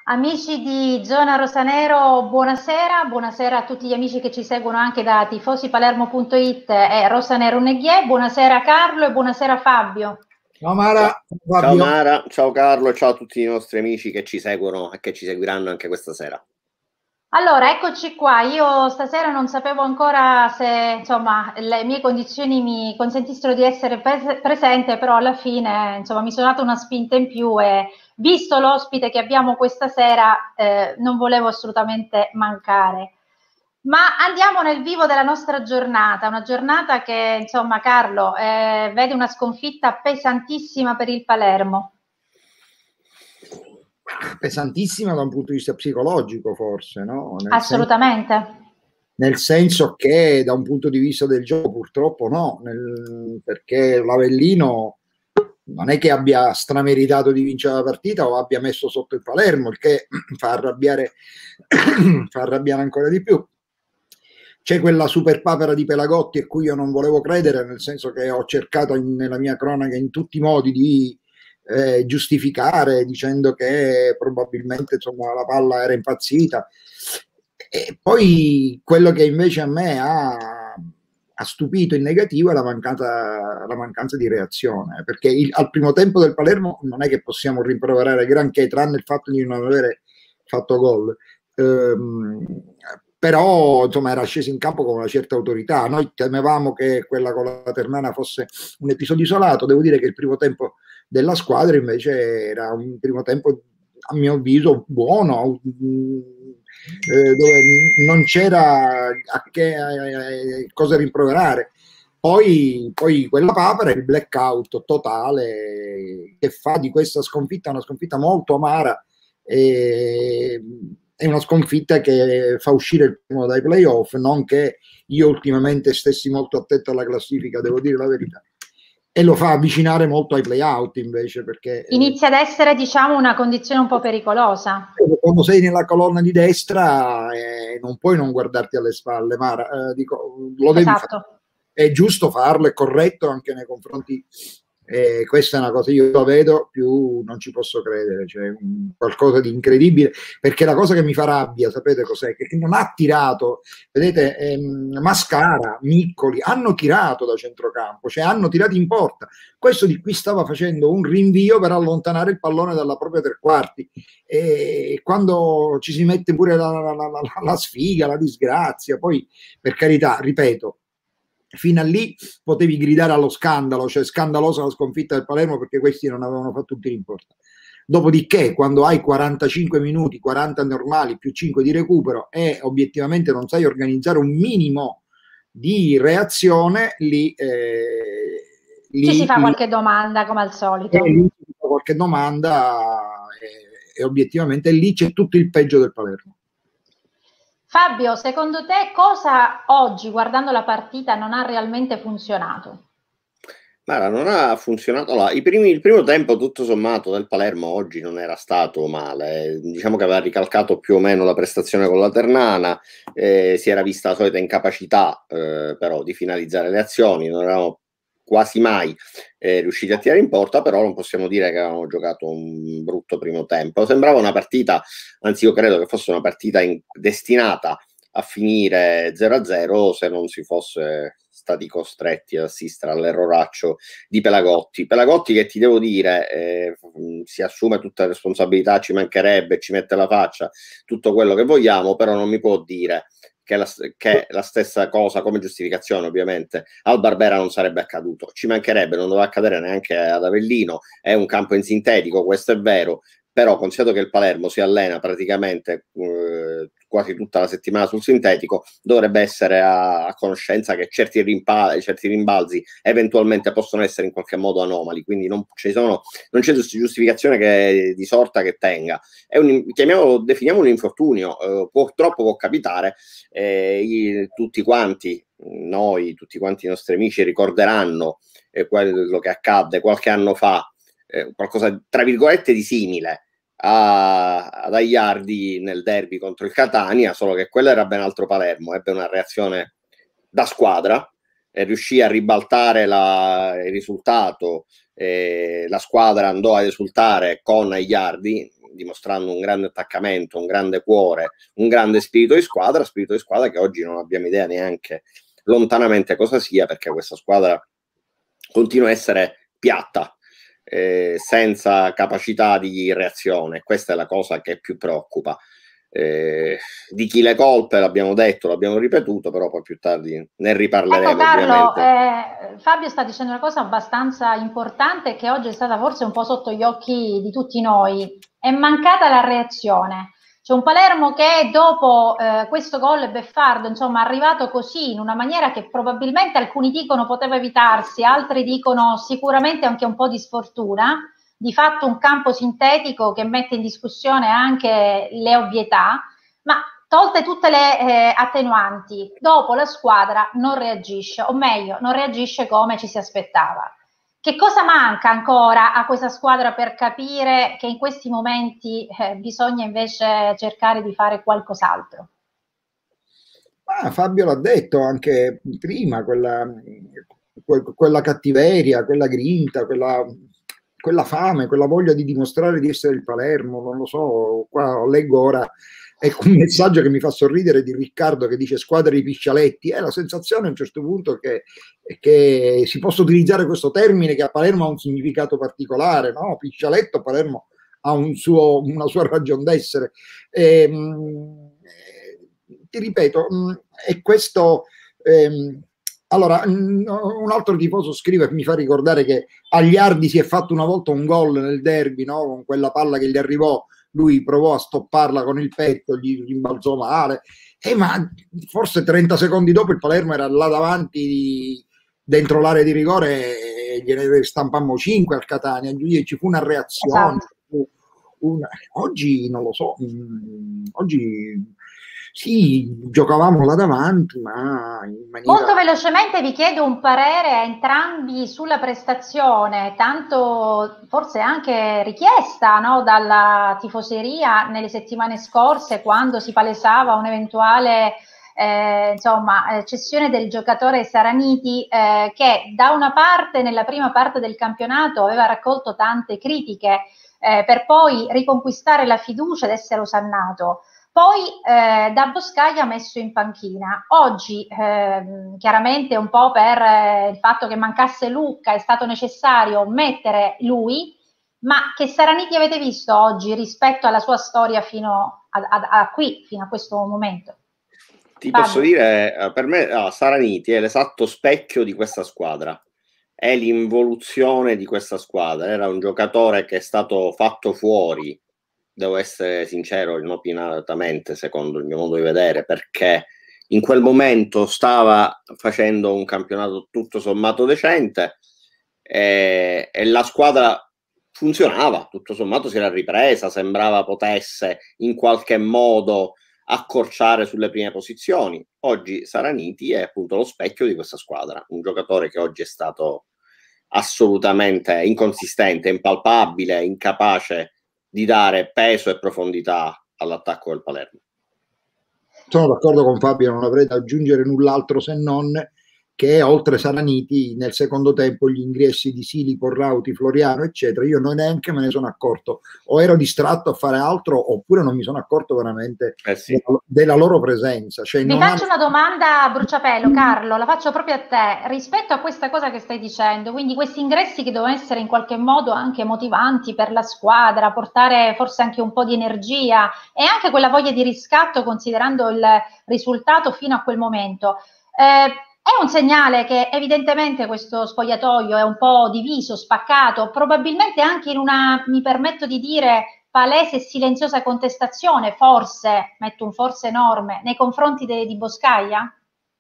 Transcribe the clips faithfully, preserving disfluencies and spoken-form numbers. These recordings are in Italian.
Amici di Zona Rosanero, buonasera, buonasera a tutti gli amici che ci seguono anche da tifosi palermo punto it e Rosanero Neghiè, buonasera Carlo e buonasera Fabio. Ciao Mara, Ciao, ciao Fabio. Mara, ciao Carlo, ciao a tutti i nostri amici che ci seguono e che ci seguiranno anche questa sera. Allora, eccoci qua. Io stasera non sapevo ancora se, insomma, le mie condizioni mi consentissero di essere pres- presente, però alla fine, insomma, mi sono data una spinta in più e visto l'ospite che abbiamo questa sera, eh, non volevo assolutamente mancare. Ma andiamo nel vivo della nostra giornata, una giornata che, insomma, Carlo, eh, vede una sconfitta pesantissima per il Palermo. Pesantissima da un punto di vista psicologico, forse, no? Nel senso, Assolutamente. nel senso che da un punto di vista del gioco, purtroppo no, nel- perché l'Avellino non è che abbia strameritato di vincere la partita o abbia messo sotto il Palermo, il che fa arrabbiare, fa arrabbiare ancora di più. C'è quella super papera di Pelagotti a cui io non volevo credere, nel senso che ho cercato in- nella mia cronaca in tutti i modi di eh, giustificare dicendo che probabilmente insomma, la palla era impazzita. E poi quello che invece a me ha, ha stupito in negativo è la mancanza, la mancanza di reazione, perché il, al primo tempo del Palermo non è che possiamo rimproverare granché, tranne il fatto di non avere fatto gol. Ehm, però insomma era sceso in campo con una certa autorità. Noi temevamo che quella con la Ternana fosse un episodio isolato. Devo dire che il primo tempo della squadra invece era un primo tempo a mio avviso buono, eh, dove non c'era a che eh, cosa rimproverare. Poi, poi quella papera, il blackout totale che fa di questa sconfitta una sconfitta molto amara, e, è una sconfitta che fa uscire il primo dai playoff, non che io ultimamente stessi molto attento alla classifica, devo dire la verità, e lo fa avvicinare molto ai playout invece, perché eh, Inizia ad essere, diciamo, una condizione un po' pericolosa. quando sei nella colonna di destra eh, non puoi non guardarti alle spalle, Mara, eh, dico, lo devi fare, Esatto. è giusto farlo, è corretto anche nei confronti. Eh, questa è una cosa, io lo vedo, più non ci posso credere, cioè un, qualcosa di incredibile, perché la cosa che mi fa rabbia, sapete cos'è? Che non ha tirato, vedete, ehm, Mascara, Miccoli, hanno tirato da centrocampo, cioè hanno tirato in porta. Questo di qui stava facendo un rinvio per allontanare il pallone dalla propria tre quarti. E quando ci si mette pure la, la, la, la, la sfiga, la disgrazia, poi per carità, ripeto, fino a lì potevi gridare allo scandalo, cioè scandalosa la sconfitta del Palermo perché questi non avevano fatto un tiro in porta. Dopodiché, quando hai quarantacinque minuti, quaranta normali più cinque di recupero e obiettivamente non sai organizzare un minimo di reazione, lì, eh, Ci si lì, fa lì, qualche domanda, come al eh, solito. lì qualche domanda e, e obiettivamente lì c'è tutto il peggio del Palermo. Fabio, secondo te cosa oggi, guardando la partita, non ha realmente funzionato? Guarda, non ha funzionato là. I primi, il primo tempo, tutto sommato, del Palermo oggi non era stato male. Diciamo che aveva ricalcato più o meno la prestazione con la Ternana, eh, si era vista la solita incapacità eh, però di finalizzare le azioni, non eravamo quasi mai eh, riusciti a tirare in porta, però non possiamo dire che avevamo giocato un brutto primo tempo. Sembrava una partita, anzi io credo che fosse una partita in, destinata a finire zero a zero se non si fosse stati costretti ad assistere all'erroraccio di Pelagotti. Pelagotti che ti devo dire eh, si assume tutta la responsabilità, ci mancherebbe, ci mette la faccia, tutto quello che vogliamo, però non mi può dire che la, che la stessa cosa come giustificazione ovviamente al Barbera non sarebbe accaduto, ci mancherebbe, non doveva accadere neanche ad Avellino, è un campo in sintetico, questo è vero, però considerato che il Palermo si allena praticamente eh, quasi tutta la settimana sul sintetico, dovrebbe essere a, a conoscenza che certi, rimpa- certi rimbalzi eventualmente possono essere in qualche modo anomali, quindi non, ci sono, non c'è giustificazione che, di sorta che tenga. È un, chiamiamolo, definiamo un infortunio, eh, purtroppo può capitare, eh, i, tutti quanti, noi, tutti quanti i nostri amici ricorderanno eh, quello che accadde qualche anno fa, eh, qualcosa tra virgolette di simile a, ad Aiardi nel derby contro il Catania, solo che quello era ben altro Palermo, ebbe una reazione da squadra e riuscì a ribaltare la, il risultato, eh, la squadra andò ad esultare con Aiardi, dimostrando un grande attaccamento, un grande cuore, un grande spirito di squadra, spirito di squadra che oggi non abbiamo idea neanche lontanamente cosa sia, perché questa squadra continua a essere piatta, eh, senza capacità di reazione. Questa è la cosa che più preoccupa. Eh, di chi le colpe l'abbiamo detto, l'abbiamo ripetuto, però poi più tardi ne riparleremo. Ecco Carlo, ovviamente. Eh, Fabio sta dicendo una cosa abbastanza importante che oggi è stata forse un po' sotto gli occhi di tutti noi: è mancata la reazione. C'è un Palermo che dopo eh, questo gol beffardo, insomma, è arrivato così, in una maniera che probabilmente alcuni dicono poteva evitarsi, altri dicono sicuramente anche un po' di sfortuna, di fatto un campo sintetico che mette in discussione anche le ovvietà, ma tolte tutte le eh, attenuanti, dopo la squadra non reagisce, o meglio, non reagisce come ci si aspettava. Che cosa manca ancora a questa squadra per capire che in questi momenti eh, bisogna invece cercare di fare qualcos'altro? Ah, Fabio l'ha detto anche prima, quella, quella cattiveria, quella grinta, quella, quella fame, quella voglia di dimostrare di essere il Palermo, non lo so, qua leggo ora ecco un messaggio che mi fa sorridere di Riccardo che dice squadra di piscialetti. È la sensazione a un certo punto che, che si possa utilizzare questo termine che a Palermo ha un significato particolare, no? Piscialetto, Palermo ha un suo, una sua ragion d'essere. E, ti ripeto, è questo. Ehm, allora, un altro tifoso scrive, mi fa ricordare che Agliardi si è fatto una volta un gol nel derby, no? Con quella palla che gli arrivò, lui provò a stopparla con il petto, gli rimbalzò male, eh, ma forse trenta secondi dopo il Palermo era là davanti dentro l'area di rigore e gliene stampammo cinque al Catania, ci fu una reazione. Esatto. Una, oggi non lo so, oggi sì, giocavamo là davanti, ma in maniera... Molto velocemente vi chiedo un parere a entrambi sulla prestazione, tanto forse anche richiesta, no, dalla tifoseria nelle settimane scorse, quando si palesava un'eventuale eh, insomma, cessione del giocatore Saraniti, eh, che da una parte nella prima parte del campionato aveva raccolto tante critiche eh, per poi riconquistare la fiducia ed essere osannato. Poi eh, da Boscaglia messo in panchina. Oggi, eh, chiaramente un po' per eh, il fatto che mancasse Lucca, è stato necessario mettere lui, ma che Saraniti avete visto oggi rispetto alla sua storia fino a, a, a qui, fino a questo momento? Ti Fabio. posso dire, per me oh, Saraniti è l'esatto specchio di questa squadra, è l'involuzione di questa squadra. Era un giocatore che è stato fatto fuori, devo essere sincero, inopinatamente, secondo il mio modo di vedere, perché in quel momento stava facendo un campionato tutto sommato decente e, e la squadra funzionava, tutto sommato si era ripresa, sembrava potesse in qualche modo accorciare sulle prime posizioni. Oggi Saraniti è appunto lo specchio di questa squadra, un giocatore che oggi è stato assolutamente inconsistente, impalpabile, incapace di dare peso e profondità all'attacco del Palermo. Sono d'accordo con Fabio, non avrei da aggiungere null'altro se non che oltre Saraniti nel secondo tempo gli ingressi di Sili, Corrauti, Floriano eccetera, io non neanche me ne sono accorto, o ero distratto a fare altro oppure non mi sono accorto veramente eh sì. della, della loro presenza. Cioè, Vi non faccio hanno... una domanda a bruciapelo, Carlo, la faccio proprio a te, rispetto a questa cosa che stai dicendo, quindi questi ingressi che devono essere in qualche modo anche motivanti per la squadra, portare forse anche un po' di energia e anche quella voglia di riscatto considerando il risultato fino a quel momento. Eh, È un segnale che evidentemente questo spogliatoio è un po' diviso, spaccato, probabilmente anche in una, mi permetto di dire, palese e silenziosa contestazione, forse, metto un forse enorme, nei confronti de, di Boscaglia?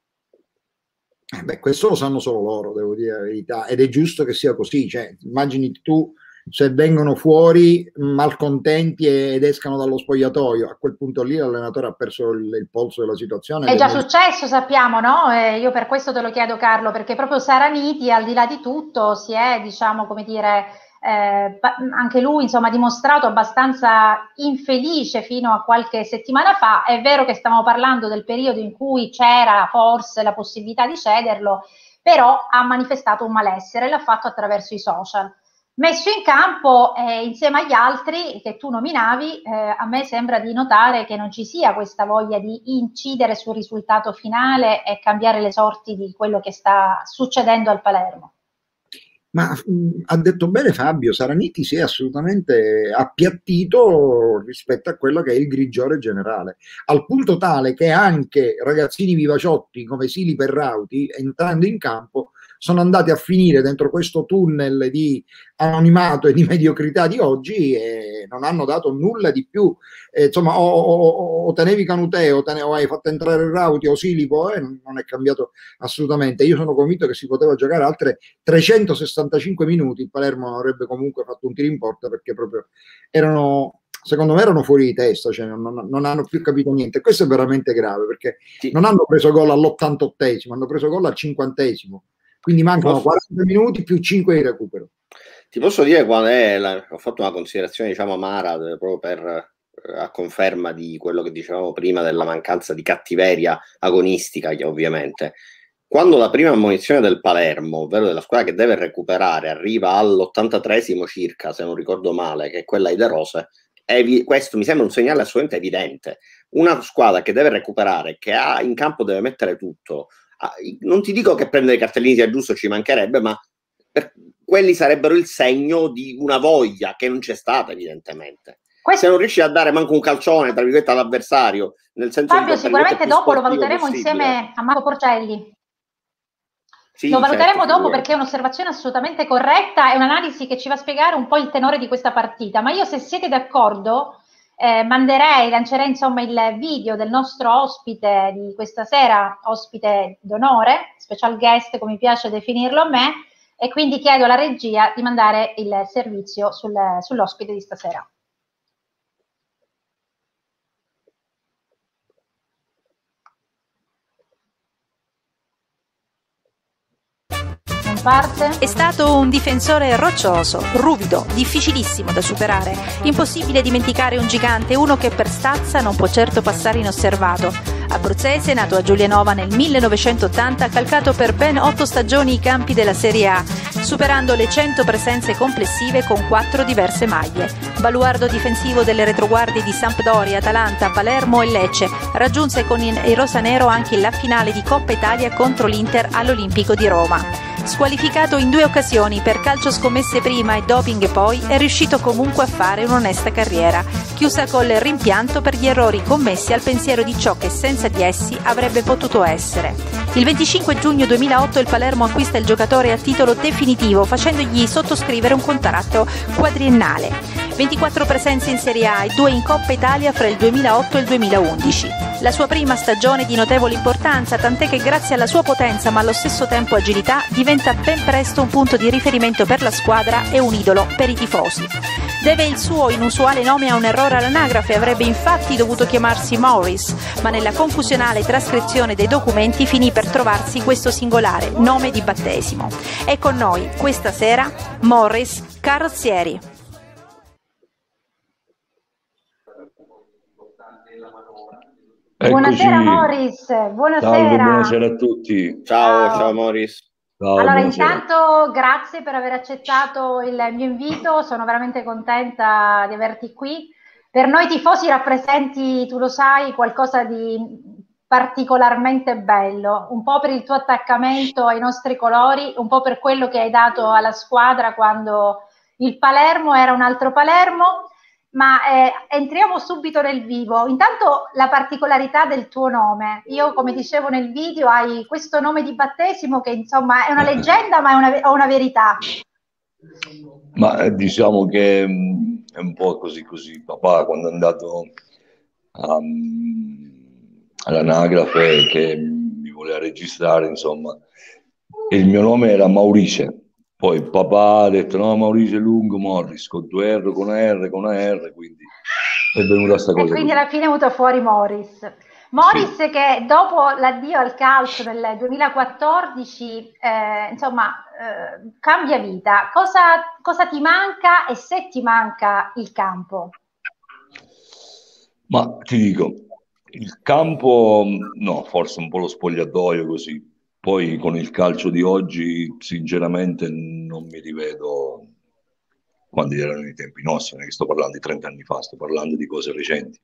Eh beh, questo lo sanno solo loro, devo dire la verità, ed è giusto che sia così. Cioè, immagini tu se vengono fuori malcontenti ed escano dallo spogliatoio, a quel punto lì l'allenatore ha perso il, il polso della situazione. È già successo, sappiamo, no? Eh, io per questo te lo chiedo, Carlo, perché proprio Saraniti, al di là di tutto, si è, diciamo, come dire, eh, anche lui, insomma, dimostrato abbastanza infelice fino a qualche settimana fa. È vero che stavamo parlando del periodo in cui c'era forse la possibilità di cederlo, però ha manifestato un malessere e l'ha fatto attraverso i social. messo in campo eh, insieme agli altri che tu nominavi, eh, a me sembra di notare che non ci sia questa voglia di incidere sul risultato finale e cambiare le sorti di quello che sta succedendo al Palermo. Ma mh, ha detto bene Fabio, Saraniti si è assolutamente appiattito rispetto a quello che è il grigiore generale, al punto tale che anche ragazzini vivaciotti come Sili Perrauti, entrando in campo, sono andati a finire dentro questo tunnel di anonimato e di mediocrità di oggi e non hanno dato nulla di più. Eh, insomma, o, o, o tenevi Canutè o, tene, o hai fatto entrare Rauti o Silipo, e eh, non è cambiato assolutamente. Io sono convinto che si poteva giocare altre trecentosessantacinque minuti, il Palermo avrebbe comunque fatto un tiro in porta, perché proprio erano, secondo me erano fuori di testa, cioè non, non hanno più capito niente. Questo è veramente grave, perché sì, non hanno preso gol all'ottantottesimo, hanno preso gol al cinquantesimo, quindi mancano posso... quaranta minuti più cinque di recupero. Ti posso dire qual è la... ho fatto una considerazione, diciamo, amara, proprio per a conferma di quello che dicevamo prima della mancanza di cattiveria agonistica, ovviamente. Quando la prima ammonizione del Palermo, ovvero della squadra che deve recuperare, arriva all'ottantatreesimo circa, se non ricordo male, che è quella di De Rose, evi- questo mi sembra un segnale assolutamente evidente. Una squadra che deve recuperare, che ha in campo deve mettere tutto, ah, non ti dico che prendere i cartellini sia giusto, ci mancherebbe, ma per, quelli sarebbero il segno di una voglia che non c'è stata evidentemente. Questo... Se non riesci a dare manco un calcione, tra virgolette, all'avversario, nel senso Fabio, di sicuramente dopo lo valuteremo possibile. Insieme a Marco Porcelli. Sì, lo valuteremo certo, dopo, perché è un'osservazione assolutamente corretta, è un'analisi che ci va a spiegare un po' il tenore di questa partita. Ma io, se siete d'accordo, eh, manderei, lancerei insomma il video del nostro ospite di questa sera, ospite d'onore, special guest come piace definirlo a me, e quindi chiedo alla regia di mandare il servizio sul, sull'ospite di stasera. Parte. È stato un difensore roccioso, ruvido, difficilissimo da superare, impossibile dimenticare un gigante, uno che per stazza non può certo passare inosservato. Abruzzese, nato a Giulianova nel millenovecentottanta, ha calcato per ben otto stagioni i campi della Serie A, superando le cento presenze complessive con quattro diverse maglie. Baluardo difensivo delle retroguardie di Sampdoria, Atalanta, Palermo e Lecce, raggiunse con i rosanero anche la finale di Coppa Italia contro l'Inter all'Olimpico di Roma. Squalificato in due occasioni per calcio scommesse prima e doping poi, è riuscito comunque a fare un'onesta carriera, chiusa col rimpianto per gli errori commessi al pensiero di ciò che senza di essi avrebbe potuto essere. Il venticinque giugno duemilaotto il Palermo acquista il giocatore a titolo definitivo, facendogli sottoscrivere un contratto quadriennale. ventiquattro presenze in Serie A e due in Coppa Italia fra il duemilaotto e il duemilaundici. La sua prima stagione di notevole importanza, tant'è che grazie alla sua potenza ma allo stesso tempo agilità diventa ben presto un punto di riferimento per la squadra e un idolo per i tifosi. Deve il suo inusuale nome a un errore all'anagrafe, avrebbe infatti dovuto chiamarsi Morris, ma nella confusionale trascrizione dei documenti finì per trovarsi questo singolare nome di battesimo. È con noi questa sera Morris Carrozzieri. Eccoci. Buonasera Morris, buonasera. Salve, buonasera a tutti. Ciao, ciao, ciao Morris. Ciao, allora, buonasera. intanto grazie per aver accettato il mio invito, sono veramente contenta di averti qui. Per noi tifosi rappresenti, tu lo sai, qualcosa di particolarmente bello, un po' per il tuo attaccamento ai nostri colori, un po' per quello che hai dato alla squadra quando il Palermo era un altro Palermo. Ma eh, entriamo subito nel vivo. Intanto la particolarità del tuo nome. Io, come dicevo nel video, hai questo nome di battesimo che insomma è una leggenda, ma è una, è una verità. Ma eh, diciamo che mh, è un po' così così. Papà, quando è andato um, all'anagrafe che mi voleva registrare, insomma, il mio nome era Maurice. Poi papà ha detto no, Mauricio è lungo, Morris, con due R, con una R, con una R, quindi è venuta questa cosa. E quindi così. alla fine è venuto fuori Morris. Morris sì. Che dopo l'addio al calcio nel duemilaquattordici, eh, insomma, eh, cambia vita. Cosa, cosa ti manca e se ti manca il campo? Ma ti dico, il campo, no, forse un po' lo spogliatoio così. Poi con il calcio di oggi sinceramente non mi rivedo quando erano i tempi nostri, non è che sto parlando di trenta anni fa, sto parlando di cose recenti.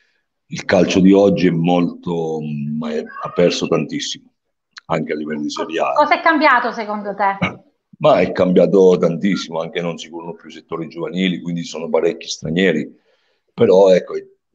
Il calcio di oggi è molto, ma è, ha perso tantissimo, anche a livello di Serie A. Cosa è cambiato secondo te? Ma è cambiato tantissimo, anche non si curano più settori giovanili, quindi sono parecchi stranieri. Però ecco,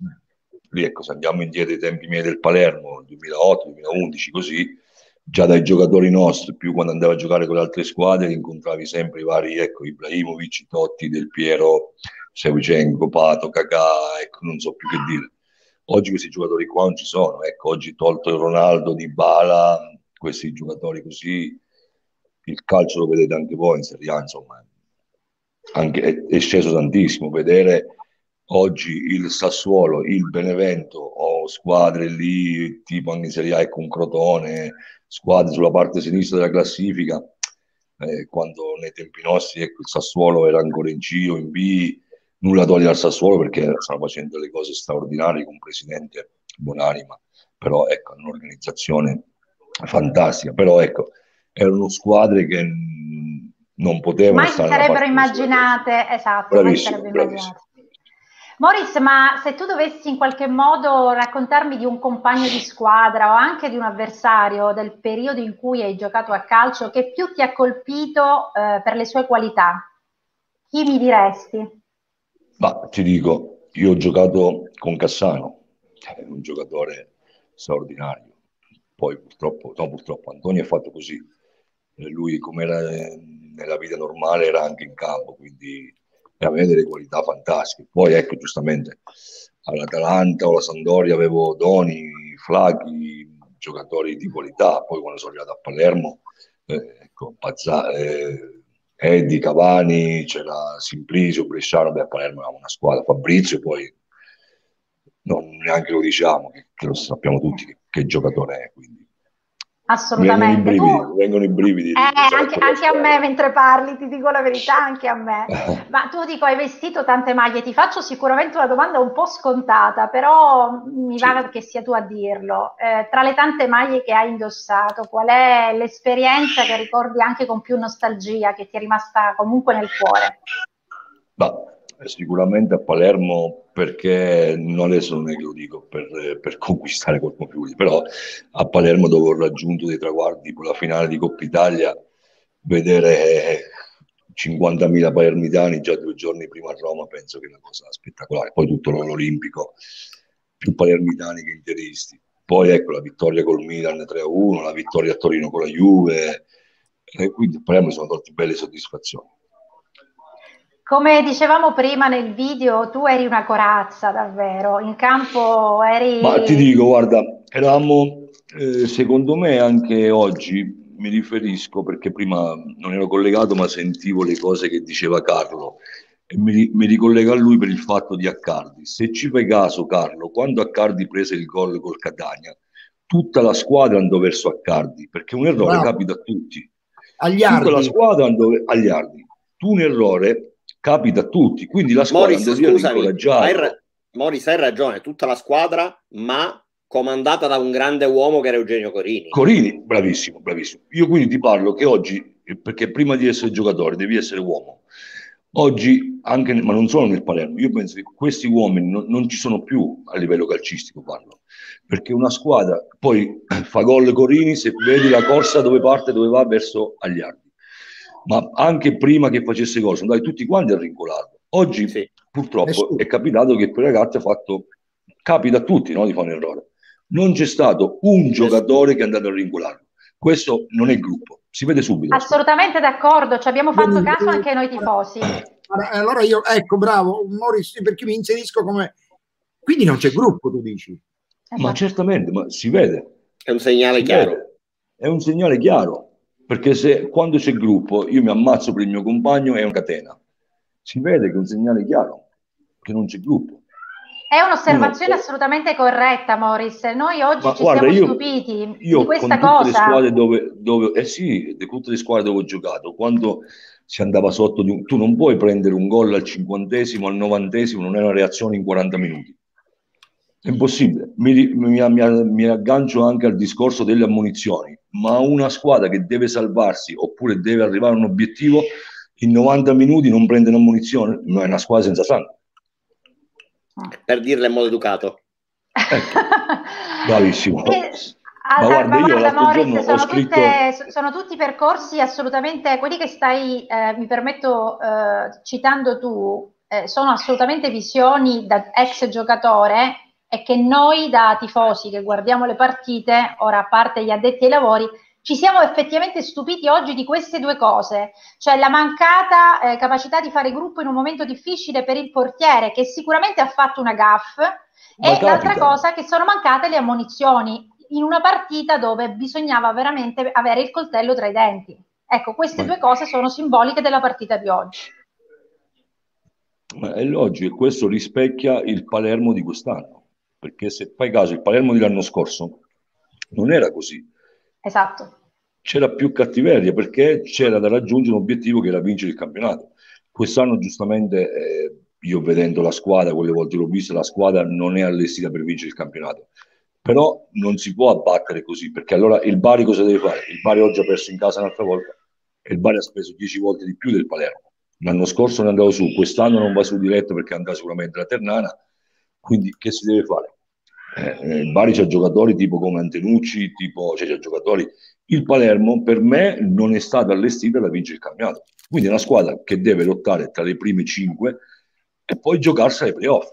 lì, ecco, se andiamo indietro ai tempi miei del Palermo, duemilaotto duemilaundici, così, già dai giocatori nostri, più quando andavo a giocare con le altre squadre, incontravi sempre i vari, ecco, Ibrahimovic, Totti, Del Piero, Shevchenko, Pato, Kakà, ecco, non so più che dire. Oggi questi giocatori qua non ci sono, ecco, oggi tolto Ronaldo, Dybala, questi giocatori così, il calcio lo vedete anche voi in Serie A, insomma, anche, è, è sceso tantissimo. Vedere oggi il Sassuolo, il Benevento o squadre lì, tipo anche in Serie A, ecco, un Crotone, squadre sulla parte sinistra della classifica, eh, quando nei tempi nostri, ecco, il Sassuolo era ancora in C o in B, nulla toglie al Sassuolo perché stanno facendo delle cose straordinarie con un presidente buonanima, però ecco, un'organizzazione fantastica, però ecco, erano squadre che mh, non potevano mai si stare sarebbero immaginate, esatto, mai si sarebbero immaginate. Maurice, ma se tu dovessi in qualche modo raccontarmi di un compagno di squadra o anche di un avversario del periodo in cui hai giocato a calcio che più ti ha colpito eh, per le sue qualità, chi mi diresti? Ma ti dico, io ho giocato con Cassano, è un giocatore straordinario. Poi purtroppo, no, purtroppo Antonio è fatto così. E lui, come era nella vita normale, era anche in campo, quindi aveva delle qualità fantastiche. Poi ecco, giustamente all'Atalanta o alla Sampdoria avevo Doni, Flaghi, giocatori di qualità. Poi quando sono arrivato a Palermo, eh, ecco, Pazza, eh, Eddie, Cavani, c'era Simplicio, Bresciano, beh, a Palermo era una squadra, Fabrizio, poi non neanche lo diciamo, che, che lo sappiamo tutti che, che giocatore è, quindi assolutamente. Vengono i brividi, tu, vengono i brividi eh, anche, anche a me mentre parli, ti dico la verità, anche a me. Ma tu dico, hai vestito tante maglie, ti faccio sicuramente una domanda un po' scontata, però mi Sì. va che sia tu a dirlo. Eh, tra le tante maglie che hai indossato, qual è l'esperienza che ricordi anche con più nostalgia, che ti è rimasta comunque nel cuore? Ma sicuramente a Palermo, perché non adesso non è che lo dico per, per conquistare qualcuno più, però a Palermo dove ho raggiunto dei traguardi con la finale di Coppa Italia, vedere cinquantamila palermitani già due giorni prima a Roma, penso che è una cosa spettacolare. Poi tutto l'Olimpico, più palermitani che interisti. Poi ecco la vittoria col Milan tre a uno, la vittoria a Torino con la Juve, e quindi a Palermo sono tolti belle soddisfazioni. Come dicevamo prima nel video, tu eri una corazza davvero, in campo eri... Ma ti dico, guarda, eravamo, eh, secondo me anche oggi, mi riferisco perché prima non ero collegato ma sentivo le cose che diceva Carlo e mi, mi ricollega a lui per il fatto di Accardi. Se ci fai caso, Carlo, quando Accardi prese il gol col Catania, tutta la squadra andò verso Accardi, perché un errore Bravo. capita a tutti. Agliardi. Tutta la squadra andò agli Ardi. Tu un errore capita a tutti, quindi la squadra Morris, andò via ad scusami, incoraggiare. hai ra- Morris, hai ragione, tutta la squadra, ma comandata da un grande uomo che era Eugenio Corini. Corini, bravissimo, bravissimo. Io quindi ti parlo che oggi, perché prima di essere giocatore devi essere uomo. Oggi, anche, ma non solo nel Palermo, io penso che questi uomini non, non ci sono più a livello calcistico, parlo. Perché una squadra poi fa gol Corini, se vedi la corsa dove parte, dove va verso Agliardi. Ma anche prima che facesse gol, sono andati tutti quanti a rincolarlo. Oggi, sì, purtroppo, Nessuno. È capitato che quel ragazzo ha fatto, capita a tutti, no, di fare un errore. Non c'è stato un giocatore che è andato a rincolarlo. Questo non è gruppo, si vede subito. Assolutamente d'accordo, ci abbiamo fatto caso anche noi tifosi. Allora io, ecco, bravo, Morris, perché mi inserisco come... Quindi non c'è gruppo, tu dici? Esatto. Ma certamente, ma si vede. È un segnale si chiaro. Vede. È un segnale chiaro, perché se quando c'è gruppo io mi ammazzo per il mio compagno, è una catena. Si vede che è un segnale chiaro, che non c'è gruppo. È un'osservazione no, assolutamente corretta, Morris. Noi oggi ci guarda, siamo io, stupiti io di questa con tutte cosa. Le squadre dove, dove, eh sì, di tutte le squadre dove ho giocato, quando si andava sotto di un, tu non puoi prendere un gol al cinquantesimo, al novantesimo, non è una reazione in quaranta minuti. È impossibile. Mi, mi, mi, mi aggancio anche al discorso delle ammonizioni, ma una squadra che deve salvarsi oppure deve arrivare a un obiettivo in novanta minuti non prende una munizione, ma è una squadra senza sangue. Per dirla in modo educato. Ecco, bravissimo. E, Ma ah, guarda, ma io guarda, l'altro giorno Maurizio, ho sono, scritto... tutte, sono tutti percorsi assolutamente, quelli che stai, eh, mi permetto, eh, citando tu, eh, sono assolutamente visioni da ex giocatore e che noi da tifosi che guardiamo le partite, ora a parte gli addetti ai lavori, ci siamo effettivamente stupiti oggi di queste due cose, cioè la mancata eh, capacità di fare gruppo in un momento difficile per il portiere, che sicuramente ha fatto una gaffe, e l'altra cosa che sono mancate le ammonizioni in una partita dove bisognava veramente avere il coltello tra i denti. Ecco, queste Ma... due cose sono simboliche della partita di oggi. Ma è logico, e questo rispecchia il Palermo di quest'anno, perché se fai caso il Palermo dell'anno scorso non era così. Esatto. C'era più cattiveria perché c'era da raggiungere un obiettivo che era vincere il campionato. Quest'anno giustamente, eh, io vedendo la squadra, quelle volte l'ho vista, la squadra non è allestita per vincere il campionato. Però non si può abbattere così, perché allora il Bari cosa deve fare? Il Bari oggi ha perso in casa un'altra volta e il Bari ha speso dieci volte di più del Palermo. L'anno scorso non andava su, quest'anno non va su diretto perché andrà sicuramente la Ternana. Quindi che si deve fare? Eh, il Bari c'ha giocatori tipo come Antenucci, tipo, cioè c'ha giocatori. Il Palermo per me non è stata allestita da vincere il campionato. Quindi è una squadra che deve lottare tra le prime cinque e poi giocarsi ai playoff.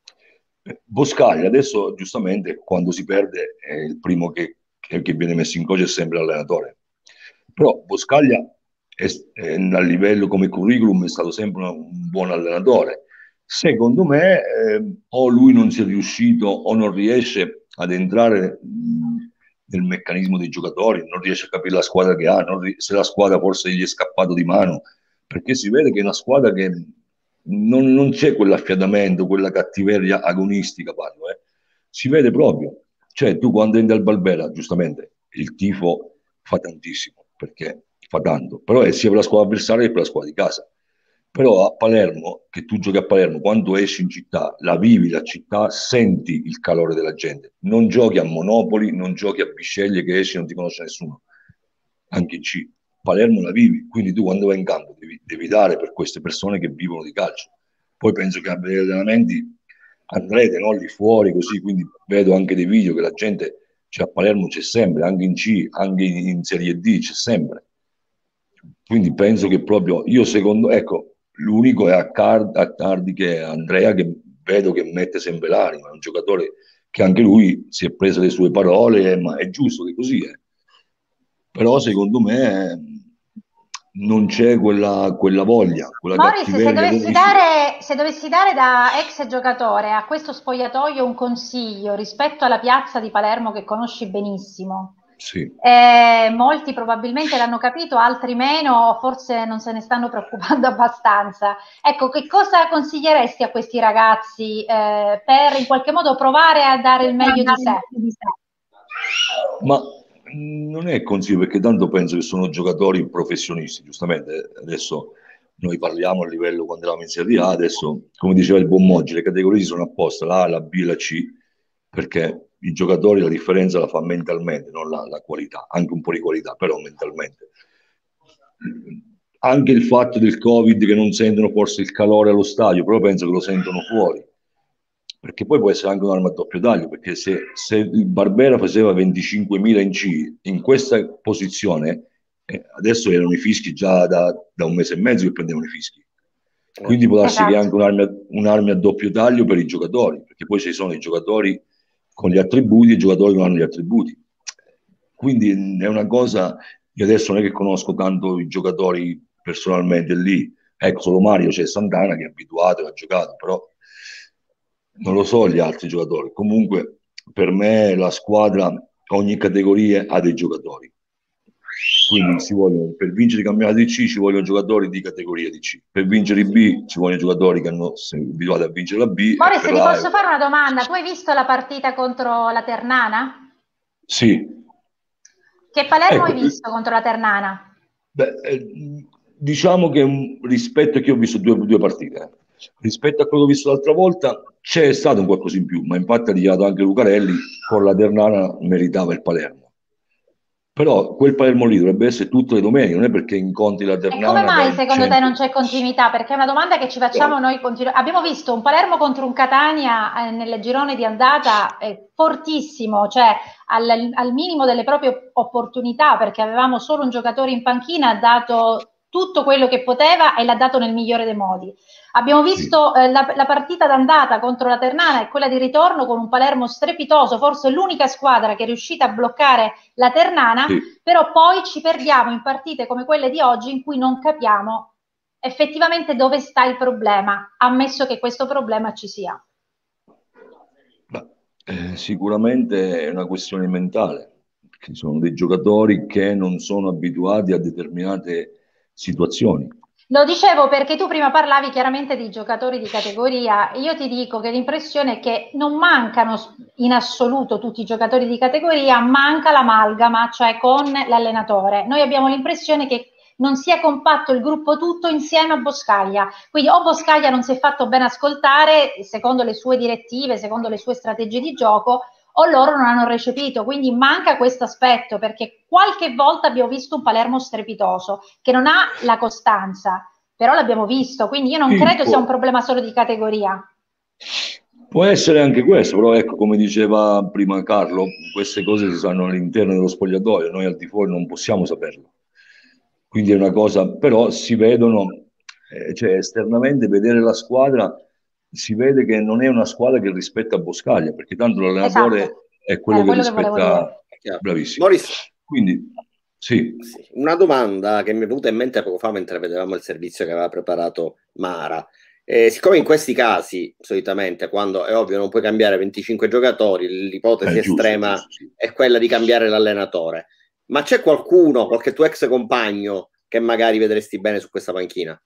Boscaglia adesso giustamente quando si perde è il primo che, che, che viene messo in croce è sempre l'allenatore, però Boscaglia è, è, a livello come curriculum è stato sempre una, un buon allenatore. Secondo me eh, o lui non si è riuscito o non riesce ad entrare mh, nel meccanismo dei giocatori, non riesce a capire la squadra che ha, non, se la squadra forse gli è scappato di mano, perché si vede che è una squadra che non, non c'è quell'affiatamento, quella cattiveria agonistica, parlo, eh. Si vede proprio. Cioè tu quando entri al Balbera, giustamente, il tifo fa tantissimo, perché fa tanto, però è sia per la squadra avversaria che per la squadra di casa. Però a Palermo, che tu giochi a Palermo, quando esci in città, la vivi la città, senti il calore della gente. Non giochi a Monopoli, non giochi a Bisceglie che esci e non ti conosce nessuno. Anche in C. Palermo la vivi, quindi tu quando vai in campo devi, devi dare per queste persone che vivono di calcio. Poi penso che a vedere gli allenamenti andrete, no, lì fuori così, quindi vedo anche dei video che la gente, cioè a Palermo c'è sempre, anche in C, anche in, in Serie D c'è sempre. Quindi penso che proprio, io secondo, ecco, l'unico è a, Card, a Cardi che è Andrea, che vedo che mette sempre l'anima, è un giocatore che anche lui si è preso le sue parole, ma è giusto che così è. Però secondo me non c'è quella, quella voglia, quella Maurizio, se cattiveria. dovessi, dare, se dovessi dare da ex giocatore a questo spogliatoio un consiglio rispetto alla piazza di Palermo che conosci benissimo, sì. eh, molti probabilmente l'hanno capito, altri meno, forse non se ne stanno preoccupando abbastanza. Ecco, che cosa consiglieresti a questi ragazzi eh, per in qualche modo provare a dare il meglio di sé? Ma non è consiglio, perché tanto penso che sono giocatori professionisti, giustamente adesso noi parliamo a livello quando eravamo in Serie A, adesso come diceva il buon Moggi, le categorie sono apposte, la A, la B, la C, perché i giocatori la differenza la fa mentalmente, non la, la qualità, anche un po' di qualità, però mentalmente. Anche il fatto del Covid che non sentono forse il calore allo stadio, però penso che lo sentono fuori. Perché poi può essere anche un'arma a doppio taglio, perché se, se il Barbera faceva venticinquemila in C, in questa posizione, eh, adesso erano i fischi già da, da un mese e mezzo che prendevano i fischi. Quindi può darsi esatto. che è anche un'arma, un'arma a doppio taglio per i giocatori, perché poi ci sono i giocatori con gli attributi e i giocatori che non hanno gli attributi. Quindi è una cosa, io adesso non è che conosco tanto i giocatori personalmente lì, ecco solo Mario, c'è Santana che è abituato e ha giocato, però non lo so gli altri giocatori. Comunque per me la squadra, ogni categoria ha dei giocatori, quindi si vogliono, per vincere i campionati di C ci vogliono giocatori di categoria di C, per vincere i B ci vogliono giocatori che hanno abituati a vincere la B. Maurizio, ti la... posso fare una domanda? Tu hai visto la partita contro la Ternana? Sì. Che Palermo ecco, hai visto contro la Ternana? Beh, eh, diciamo che rispetto a che ho visto due, due partite, eh. rispetto a quello che ho visto l'altra volta c'è stato un qualcosa in più, ma infatti ha dichiarato anche Lucarelli, con la Ternana meritava il Palermo. Però quel Palermo lì dovrebbe essere tutte le domeniche, non è perché incontri la Ternana. E come mai dai secondo cento... te non c'è continuità? Perché è una domanda che ci facciamo noi. Continu- abbiamo visto un Palermo contro un Catania eh, nel girone di andata eh, fortissimo, cioè al, al minimo delle proprie opportunità, perché avevamo solo un giocatore in panchina, ha dato tutto quello che poteva e l'ha dato nel migliore dei modi. Abbiamo visto sì. eh, la, la partita d'andata contro la Ternana e quella di ritorno con un Palermo strepitoso, forse l'unica squadra che è riuscita a bloccare la Ternana, sì. Però poi ci perdiamo in partite come quelle di oggi in cui non capiamo effettivamente dove sta il problema, ammesso che questo problema ci sia. Beh, eh, sicuramente è una questione mentale, perché sono dei giocatori che non sono abituati a determinate situazioni. Lo dicevo perché tu prima parlavi chiaramente di giocatori di categoria e io ti dico che l'impressione è che non mancano in assoluto tutti i giocatori di categoria, manca l'amalgama, cioè con l'allenatore. Noi abbiamo l'impressione che non sia compatto il gruppo tutto insieme a Boscaglia, quindi o Boscaglia non si è fatto ben ascoltare secondo le sue direttive, secondo le sue strategie di gioco, o loro non hanno recepito, quindi manca questo aspetto, perché qualche volta abbiamo visto un Palermo strepitoso, che non ha la costanza, però l'abbiamo visto, quindi io non sì, credo può, sia un problema solo di categoria. Può essere anche questo, però ecco, come diceva prima Carlo, queste cose si sanno all'interno dello spogliatoio, noi al di fuori non possiamo saperlo. Quindi è una cosa, però si vedono, eh, cioè esternamente vedere la squadra, si vede che non è una squadra che rispetta Boscaglia, perché tanto l'allenatore esatto. è quello, quello che, che rispetta. Bravissimo. Morris, quindi sì. sì. Una domanda che mi è venuta in mente poco fa mentre vedevamo il servizio che aveva preparato Mara. Eh, siccome in questi casi, solitamente, quando è ovvio non puoi cambiare venticinque giocatori, l'ipotesi giusto, estrema giusto, sì. è quella di cambiare l'allenatore. Ma c'è qualcuno, qualche tuo ex compagno, che magari vedresti bene su questa panchina?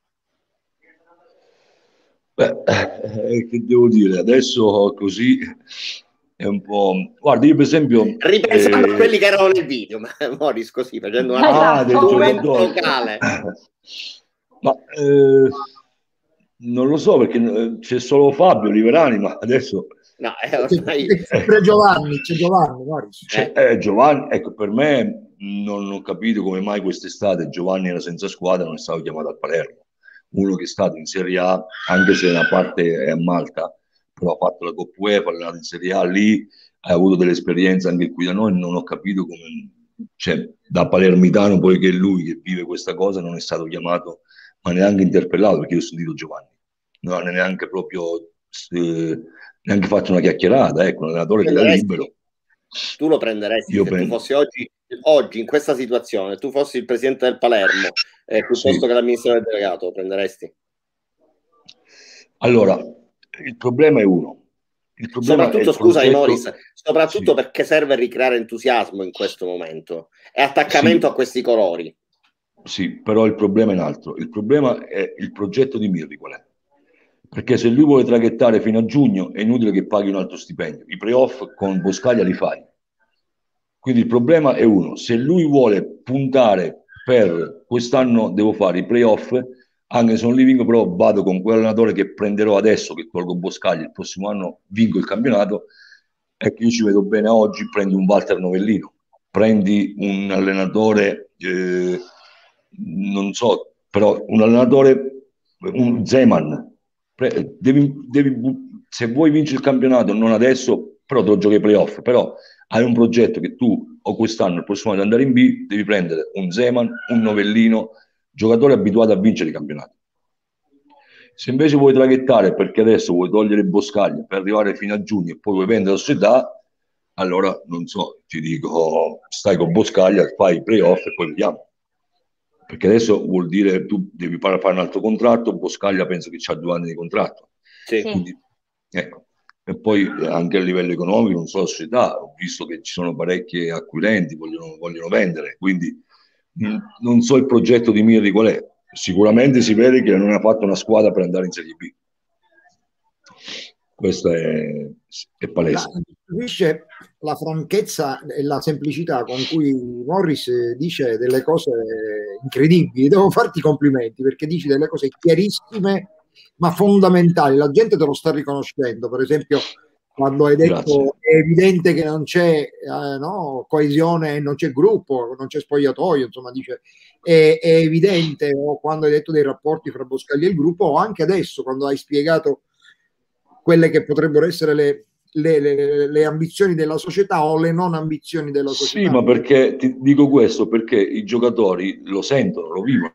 Beh, eh, che devo dire, adesso così è un po'... Guarda, io per esempio... Ripensando eh... a quelli che erano nel video, ma Morris così, facendo un ah, momento locale. Ma eh, non lo so, perché c'è solo Fabio Liverani, ma adesso... No, è ormai... C'è Giovanni, c'è Giovanni, Morris. C'è, eh, Giovanni, ecco, per me non ho capito come mai quest'estate Giovanni era senza squadra, non è stato chiamato al Palermo. Uno che è stato in Serie A, anche se una parte è a Malta, però ha fatto la Coppa UEFA, ha allenato in Serie A, lì ha avuto delle esperienze anche qui da noi, non ho capito come, cioè, da palermitano, poiché lui che vive questa cosa non è stato chiamato, ma neanche interpellato, perché io ho sentito Giovanni, non ha neanche proprio, eh, neanche fatto una chiacchierata, ecco, un allenatore che era libero. Tu lo prenderesti io se prendo. Tu fossi oggi, oggi in questa situazione, tu fossi il presidente del Palermo eh, piuttosto sì. che l'amministratore delegato, lo prenderesti? Allora, il problema è uno. Il problema soprattutto, è scusami progetto... Morris, soprattutto sì. perché serve ricreare entusiasmo in questo momento e attaccamento sì. a questi colori. Sì, però il problema è un altro. Il problema è il progetto di Mirri qual è? Perché se lui vuole traghettare fino a giugno è inutile che paghi un altro stipendio. I playoff con Boscaglia li fai. Quindi il problema è uno. Se lui vuole puntare per quest'anno devo fare i playoff, anche se non li vinco, però vado con quell'allenatore che prenderò adesso, che tolgo Boscaglia, il prossimo anno vinco il campionato, e che io ci vedo bene oggi, prendi un Walter Novellino, prendi un allenatore, eh, non so, però un allenatore, un Zeman, Devi, devi, se vuoi vincere il campionato, non adesso, però te lo giochi ai playoff, però hai un progetto che tu o quest'anno, il prossimo anno, ad andare in B, devi prendere un Zeman, un Novellino, giocatori abituati a vincere i campionati. Se invece vuoi traghettare perché adesso vuoi togliere Boscaglia per arrivare fino a giugno e poi vuoi vendere la società, allora non so, ti dico, stai con Boscaglia, fai i playoff e poi vediamo. Perché adesso vuol dire tu devi fare un altro contratto, Boscaglia penso che c'ha due anni di contratto. Sì. Quindi, ecco. E poi anche a livello economico, non so la società, ho visto che ci sono parecchie acquirenti, vogliono, vogliono vendere, quindi mh, non so il progetto di Mirri qual è. Sicuramente si vede che non ha fatto una squadra per andare in Serie B. Questo è, è palese. Dice la franchezza e la semplicità con cui Morris dice delle cose incredibili. Devo farti i complimenti perché dici delle cose chiarissime ma fondamentali. La gente te lo sta riconoscendo. Per esempio quando hai detto Grazie. è evidente che non c'è eh, no, coesione, non c'è gruppo, non c'è spogliatoio, insomma dice è, è evidente, o quando hai detto dei rapporti fra Boscagli e il gruppo, o anche adesso quando hai spiegato quelle che potrebbero essere le, le, le, le ambizioni della società o le non ambizioni della società. Sì, ma perché ti dico questo? Perché i giocatori lo sentono, lo vivono.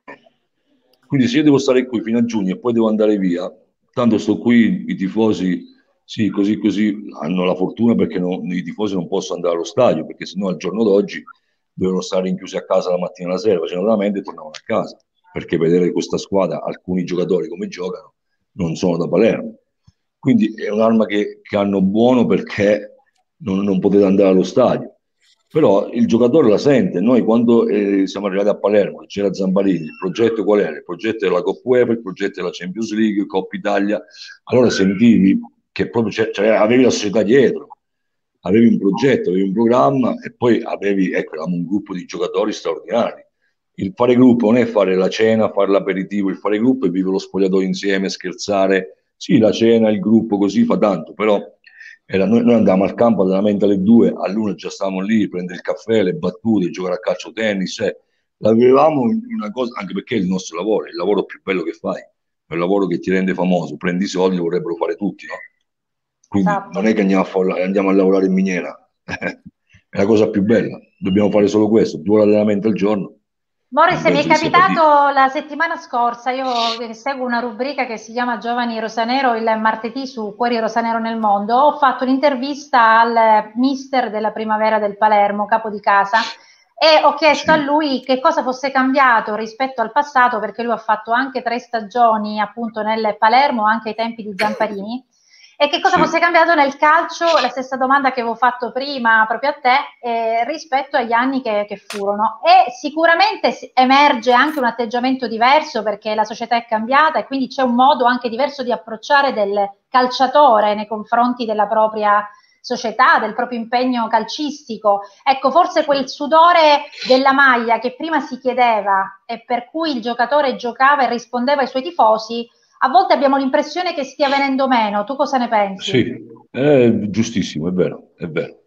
Quindi se io devo stare qui fino a giugno e poi devo andare via, tanto sto qui, i tifosi, sì, così così, hanno la fortuna perché non, i tifosi non possono andare allo stadio, perché sennò al giorno d'oggi dovevano stare rinchiusi a casa la mattina e la sera, facevano la mente e tornavano a casa, perché vedere questa squadra, alcuni giocatori come giocano, non sono da Palermo. Quindi è un'arma che, che hanno buono perché non, non potete andare allo stadio. Però il giocatore la sente. Noi quando eh, siamo arrivati a Palermo, c'era Zambarini, il progetto qual era? Il progetto della Coppa UEFA, il progetto della Champions League, Coppa Italia. Allora sentivi che proprio c'è, cioè, avevi la società dietro, avevi un progetto, avevi un programma e poi avevi, ecco, eravamo un gruppo di giocatori straordinari. Il fare gruppo non è fare la cena, fare l'aperitivo, il fare gruppo è vivere lo spogliatoio insieme, scherzare. Sì, la cena, il gruppo così fa tanto, però era, noi, noi andavamo al campo allenamento alle due, all'una già stavamo lì a prendere il caffè, le battute, giocare a calcio tennis, eh. L'avevamo una cosa, anche perché è il nostro lavoro, è il lavoro più bello che fai, è il lavoro che ti rende famoso, prendi i soldi, lo vorrebbero fare tutti, no? Quindi Esatto. non è che andiamo a, fare, andiamo a lavorare in miniera, è la cosa più bella, dobbiamo fare solo questo, due allenamenti al giorno. Morris, mi è capitato la settimana scorsa, io seguo una rubrica che si chiama Giovani Rosanero il martedì su Cuori Rosanero nel Mondo, ho fatto un'intervista al mister della Primavera del Palermo, capo di casa, e ho chiesto Sì. a lui che cosa fosse cambiato rispetto al passato, perché lui ha fatto anche tre stagioni appunto nel Palermo, anche ai tempi di Zamparini. E che cosa Sì. fosse cambiato nel calcio, la stessa domanda che avevo fatto prima proprio a te, eh, rispetto agli anni che, che furono. E sicuramente emerge anche un atteggiamento diverso perché la società è cambiata e quindi c'è un modo anche diverso di approcciare del calciatore nei confronti della propria società, del proprio impegno calcistico. Ecco, forse quel sudore della maglia che prima si chiedeva e per cui il giocatore giocava e rispondeva ai suoi tifosi, a volte abbiamo l'impressione che stia venendo meno. Tu cosa ne pensi? Sì, è giustissimo, è vero, è vero.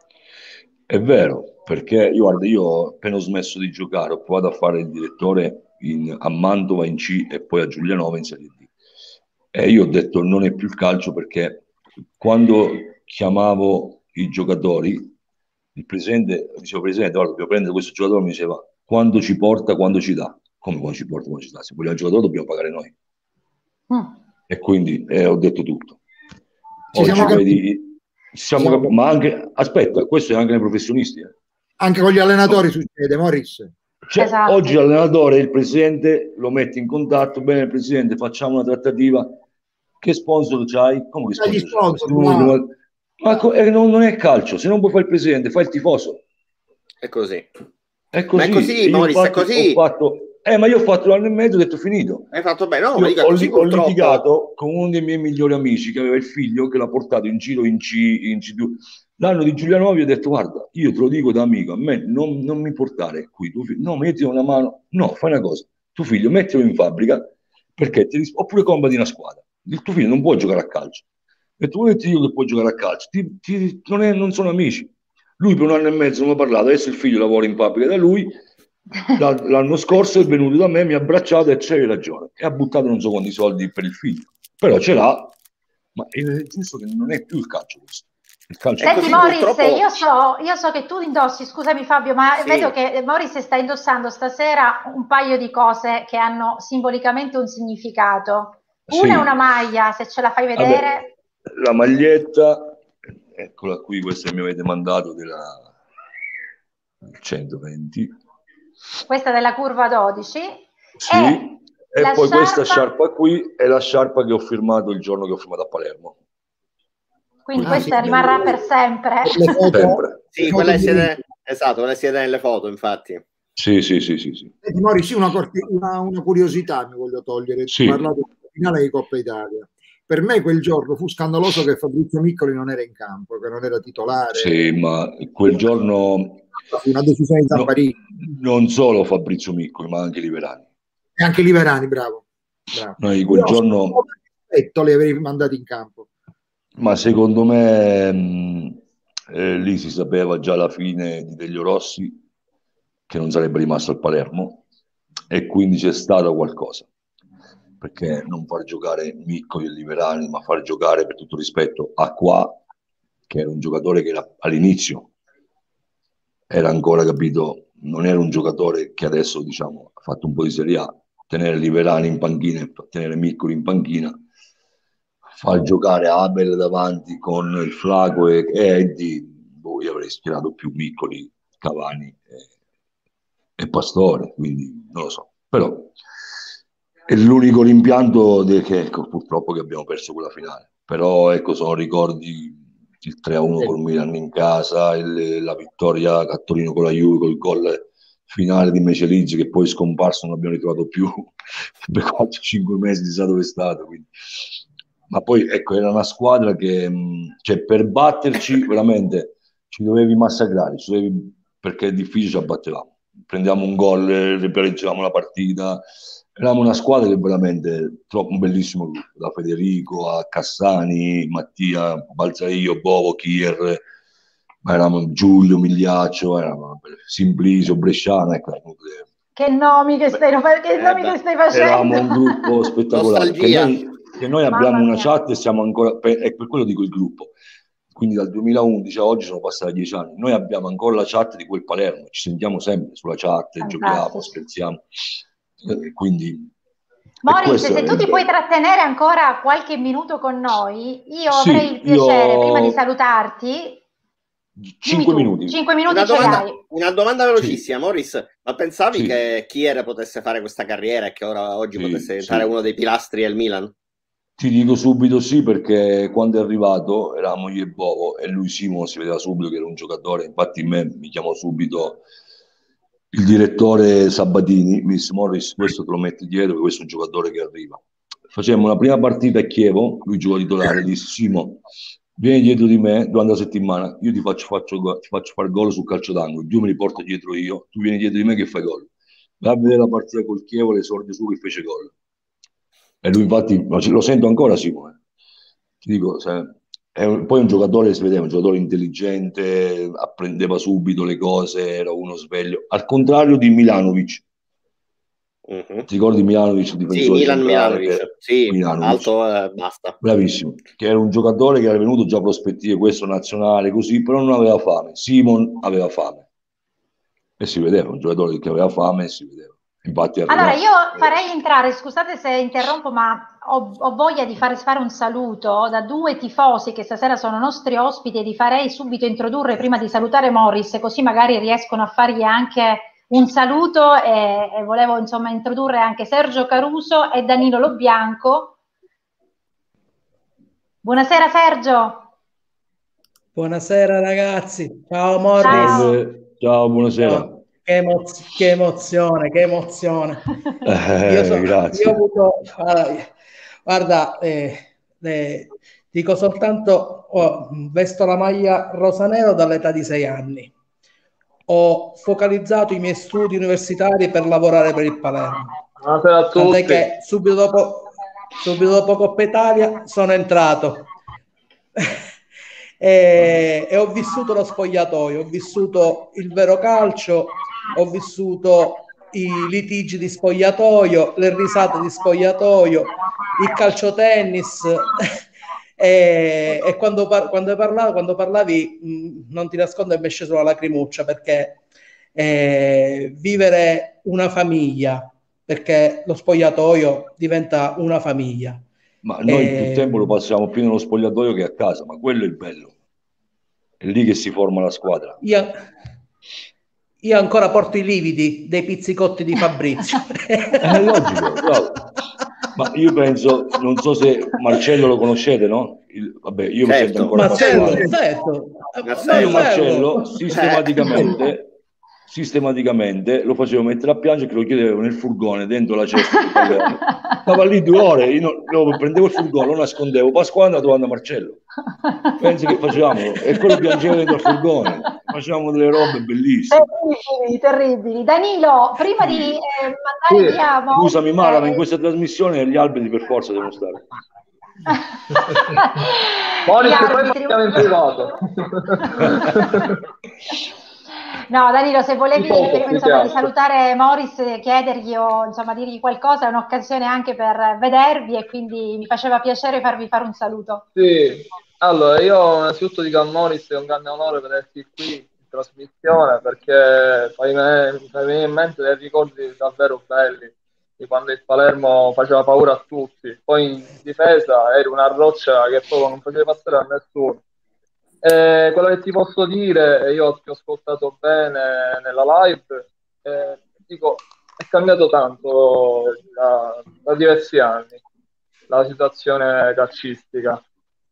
È vero, perché io, guarda, io appena ho smesso di giocare, ho provato a fare il direttore in, a Mantova in C e poi a Giulianova in Serie D. E io ho detto non è più il calcio perché quando chiamavo i giocatori, il presidente, dicevo presidente, guarda, dobbiamo prendere questo giocatore, mi diceva quando ci porta, quando ci dà. Come quando ci porta, quando ci dà? Se vogliamo il giocatore dobbiamo pagare noi. Mm. E quindi eh, ho detto tutto. Ci Oggi siamo vedi, siamo siamo cap- ma anche, aspetta, questo è anche nei professionisti. Eh. Anche con gli allenatori succede, Morris. Cioè, Esatto. oggi l'allenatore, il presidente, lo mette in contatto, bene, presidente, facciamo una trattativa. Che sponsor c'hai? Come che Dagli sponsor c'hai? sponsor, Tu- ma- Ma co- eh, non, non è calcio, se non vuoi fare il presidente, fai il tifoso. È così. È così. Ma è così, Io Morris, è infatti così. ho fatto, eh, ma io ho fatto l'anno e mezzo e ho detto finito. Hai fatto bene, no, Io ma dica ho, così li- ho purtroppo. litigato con uno dei miei migliori amici che aveva il figlio che l'ha portato in giro in C, in C due. L'anno di Giuliano vi ho detto guarda, io te lo dico da amico, a me non, non mi portare qui tuo figlio. No, metti una mano. No, fai una cosa. Tuo figlio mettilo in fabbrica perché ti ris- oppure combati una squadra. Il tuo figlio non può giocare a calcio. E tu vuoi io che può giocare a calcio. Ti- ti- non, è- non sono amici. Lui per un anno e mezzo non mi ha parlato, adesso il figlio lavora in fabbrica da lui. L'anno scorso è venuto da me, mi ha abbracciato e c'hai ragione e ha buttato non so quanti soldi per il figlio, però ce l'ha, ma è giusto che non è più il calcio questo. Il calcio Senti così, Morris, purtroppo- io, so, io so che tu indossi, scusami Fabio, ma Sì. vedo che Morris sta indossando stasera un paio di cose che hanno simbolicamente un significato. Una Sì. è una maglia, se ce la fai vedere. Vabbè, la maglietta, eccola qui, questa mi avete mandato della centoventi. Questa della curva dodici. Sì, E, e la poi sciarpa, questa sciarpa qui è la sciarpa che ho firmato il giorno che ho firmato a Palermo. quindi Ah, questa sì. rimarrà per sempre. Le foto, Sempre. Sì, le quella foto siete, di- esatto, quella siete nelle foto, infatti. Sì, sì, sì, sì, sì. Senti, Mori, sì, una, corti- una- una curiosità mi voglio togliere. Sì. Tu hai parlato della finale di Coppa Italia. Per me quel giorno fu scandaloso che Fabrizio Miccoli non era in campo, che non era titolare. Sì, ma quel giorno Fu una decisione di no, Zambarini. non solo Fabrizio Miccoli, ma anche Liverani. E anche Liverani, bravo. bravo. Noi quel Io, giorno rispetto, li avrei mandati in campo. Ma secondo me mh, eh, lì si sapeva già alla fine di Deglio Rossi che non sarebbe rimasto al Palermo e quindi c'è stato qualcosa. Perché non far giocare Miccoli e Liverani, ma far giocare, per tutto rispetto, Acqua, che era un giocatore che era, all'inizio era ancora, capito, non era un giocatore che adesso, diciamo, ha fatto un po' di Serie A, tenere Liverani in panchina e tenere Miccoli in panchina, far giocare Abel davanti con il Flaco e Eddie, boh, io avrei schierato più Miccoli, Cavani e, e Pastore, quindi non lo so, però è l'unico rimpianto de- che ecco, purtroppo che abbiamo perso quella finale, però ecco, sono ricordi il tre a uno col Milan in casa, il- la vittoria a Torino con la Juve, col gol finale di Mecelici che poi è scomparso, non l'abbiamo ritrovato più per quattro cinque mesi, chissà dove è stato, quindi. Ma poi ecco, era una squadra che mh, cioè, per batterci veramente ci dovevi massacrare, ci dovevi, perché è difficile, ci abbattevamo, prendiamo un gol, ripareggiavamo la partita. Eravamo una squadra che veramente troppo un bellissimo gruppo, da Federico a Cassani, Mattia, Balzaio, Bovo, Kier, ma eravamo Giulio, Migliaccio, eravamo Simplicio, Bresciano, ecco, che nomi che stai, che eh nomi beh, che stai facendo. Eravamo un gruppo spettacolare, che noi, che noi abbiamo Mamma una mia. chat e siamo ancora, per, e per quello dico il gruppo, quindi dal duemilaundici a oggi sono passati dieci anni, noi abbiamo ancora la chat di quel Palermo, ci sentiamo sempre sulla chat, Fantastico. giochiamo, scherziamo, eh, quindi Maurizio, se tu ti puoi trattenere ancora qualche minuto con noi, io sì, avrei il piacere, io... prima di salutarti, cinque minuti. cinque minuti una ce domanda, l'hai. una domanda velocissima, sì. Morris, ma pensavi sì. che Kier potesse fare questa carriera e che ora oggi sì, potesse diventare sì. uno dei pilastri del Milan? Ti dico subito sì, perché quando è arrivato eravamo io e Bovo e lui Simo si vedeva subito che era un giocatore, infatti me mi chiamò subito il direttore Sabatini, mi disse Morris questo te lo metti dietro, questo è un giocatore che arriva. Facemmo una prima partita a Chievo, lui giocò titolare, disse Simo vieni dietro di me durante la settimana, io ti faccio, faccio, ti faccio fare gol sul calcio d'angolo, Dio me li porta dietro io, tu vieni dietro di me che fai gol. Va a vedere la partita col Chievo, l'esordio su che fece gol. E lui infatti lo sento ancora Simone, ti dico, se, è un, poi un giocatore, si vedeva, un giocatore intelligente, apprendeva subito le cose, era uno sveglio, al contrario di Milanovic. Uh-huh. Ti ricordi Milanovic, il difensore sì, Milan centrale? Milanovic, che, sì, Milanovic. Alto, eh, basta. Bravissimo, che era un giocatore che era venuto già prospettive, questo nazionale, così, però non aveva fame. Simon aveva fame. E si vedeva, un giocatore che aveva fame e si vedeva. Infatti allora io farei entrare, scusate se interrompo, ma ho, ho voglia di fare, fare un saluto da due tifosi che stasera sono nostri ospiti e li farei subito introdurre prima di salutare Morris, così magari riescono a fargli anche un saluto e, e volevo insomma introdurre anche Sergio Caruso e Danilo Lobianco. Buonasera Sergio. Buonasera ragazzi, ciao Morris. Ciao, ciao buonasera. Ciao. Che, emoz- che emozione, che emozione. Eh, io, so, grazie. io ho avuto, uh, guarda, eh, eh, dico soltanto, oh, vesto la maglia rosanero dall'età di sei anni. Ho focalizzato i miei studi universitari per lavorare per il Palermo. Buonasera a tutti. Tant'è che subito dopo, subito dopo Coppa Italia sono entrato. E, e ho vissuto lo spogliatoio, ho vissuto il vero calcio, ho vissuto i litigi di spogliatoio, le risate di spogliatoio, il calciotennis e, e quando, par- quando, parlavi, quando parlavi mh, non ti nascondo che mi è scesa la lacrimuccia perché eh, vivere una famiglia, perché lo spogliatoio diventa una famiglia. Ma noi e... più tempo lo passiamo più nello spogliatoio che a casa, ma quello è il bello. È lì che si forma la squadra. Io, io ancora porto i lividi dei pizzicotti di Fabrizio. È logico, bravo. Ma io penso, non so se Marcello lo conoscete, no? Il, vabbè, io certo. mi sento ancora Marcello, Marcello. certo. Marcello. Io Marcello sistematicamente sistematicamente lo facevo mettere a piangere che lo chiedevo nel furgone dentro la cesta. Stava lì due ore, io non, prendevo il furgone, lo nascondevo, poi squadra trovando Marcello. Pensi che facevamo? E quello piangeva dentro il furgone, facevamo delle robe bellissime. Terribili, terribili. Danilo, prima di eh, mandare sì. via... Scusami Mara, ma in questa trasmissione gli alberi per forza devono stare. Moritz, poi parliamo in privato. No, Danilo, se volevi Poco, insomma, di salutare Morris, chiedergli o insomma dirgli qualcosa, è un'occasione anche per vedervi e quindi mi faceva piacere farvi fare un saluto. Sì, allora io innanzitutto dico a Morris che è un grande onore vederti qui in trasmissione, perché fai venire in mente dei ricordi davvero belli di quando il Palermo faceva paura a tutti, poi in difesa eri una roccia che proprio non facevi passare a nessuno. Eh, quello che ti posso dire, io ti ho ascoltato bene nella live, eh, dico, è cambiato tanto da, da diversi anni la situazione calcistica,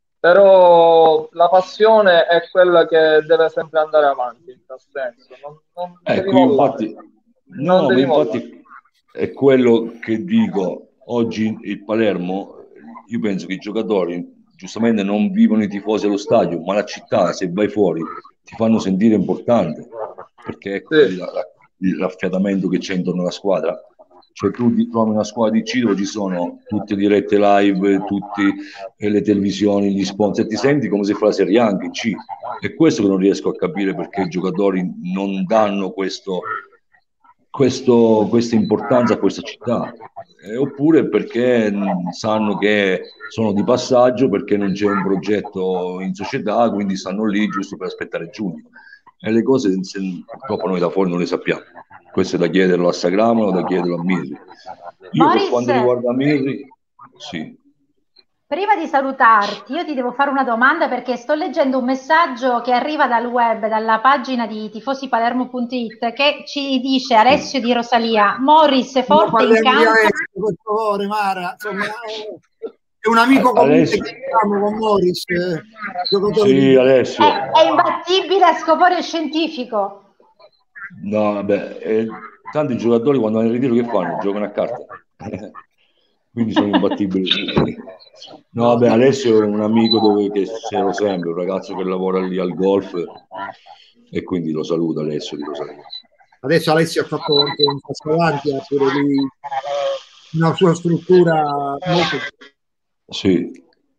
però la passione è quella che deve sempre andare avanti in tal senso, non, non Ecco, devi io mollare, infatti, non no, ma devi mollare. infatti è quello che dico. Oggi il Palermo, io penso che i giocatori giustamente non vivono i tifosi allo stadio, ma la città, se vai fuori, ti fanno sentire importante, perché ecco, Sì. la- la- l'affiatamento che c'è intorno alla squadra. Cioè tu ti trovi una squadra di C dove ci sono tutte dirette live, tutte le televisioni, gli sponsor, ti senti come se fa la Serie A anche in C. È questo che non riesco a capire, perché i giocatori non danno questo, questo, questa importanza a questa città. Eh, oppure perché mh, sanno che sono di passaggio, perché non c'è un progetto in società, quindi stanno lì giusto per aspettare giugno. E le cose se, purtroppo noi da fuori non le sappiamo. Questo è da chiederlo a Sagramo o da chiederlo a Mirri. Io per Morris, quanto riguarda Mirri, sì. prima di salutarti, io ti devo fare una domanda perché sto leggendo un messaggio che arriva dal web, dalla pagina di tifosipalermo punto it, che ci dice Alessio di Rosalia: Morris è Non forte in parliamo di campo. Alessio, per favore, Mara. Insomma, è un amico comune Alessio. che abbiamo con Morris. eh, giocatore Sì, di- Alessio. È, è imbattibile a scopo scientifico. No, vabbè, eh, tanti giocatori quando vanno in ritiro che fanno? Giocano a carte. Quindi sono imbattibili. No, vabbè, Alessio è un amico dove che c'ero sempre, un ragazzo che lavora lì al golf e quindi lo saluto Alessio di Rosario. Adesso Alessio ha fatto anche un passo avanti, ha pure lui una sua struttura molto... Sì.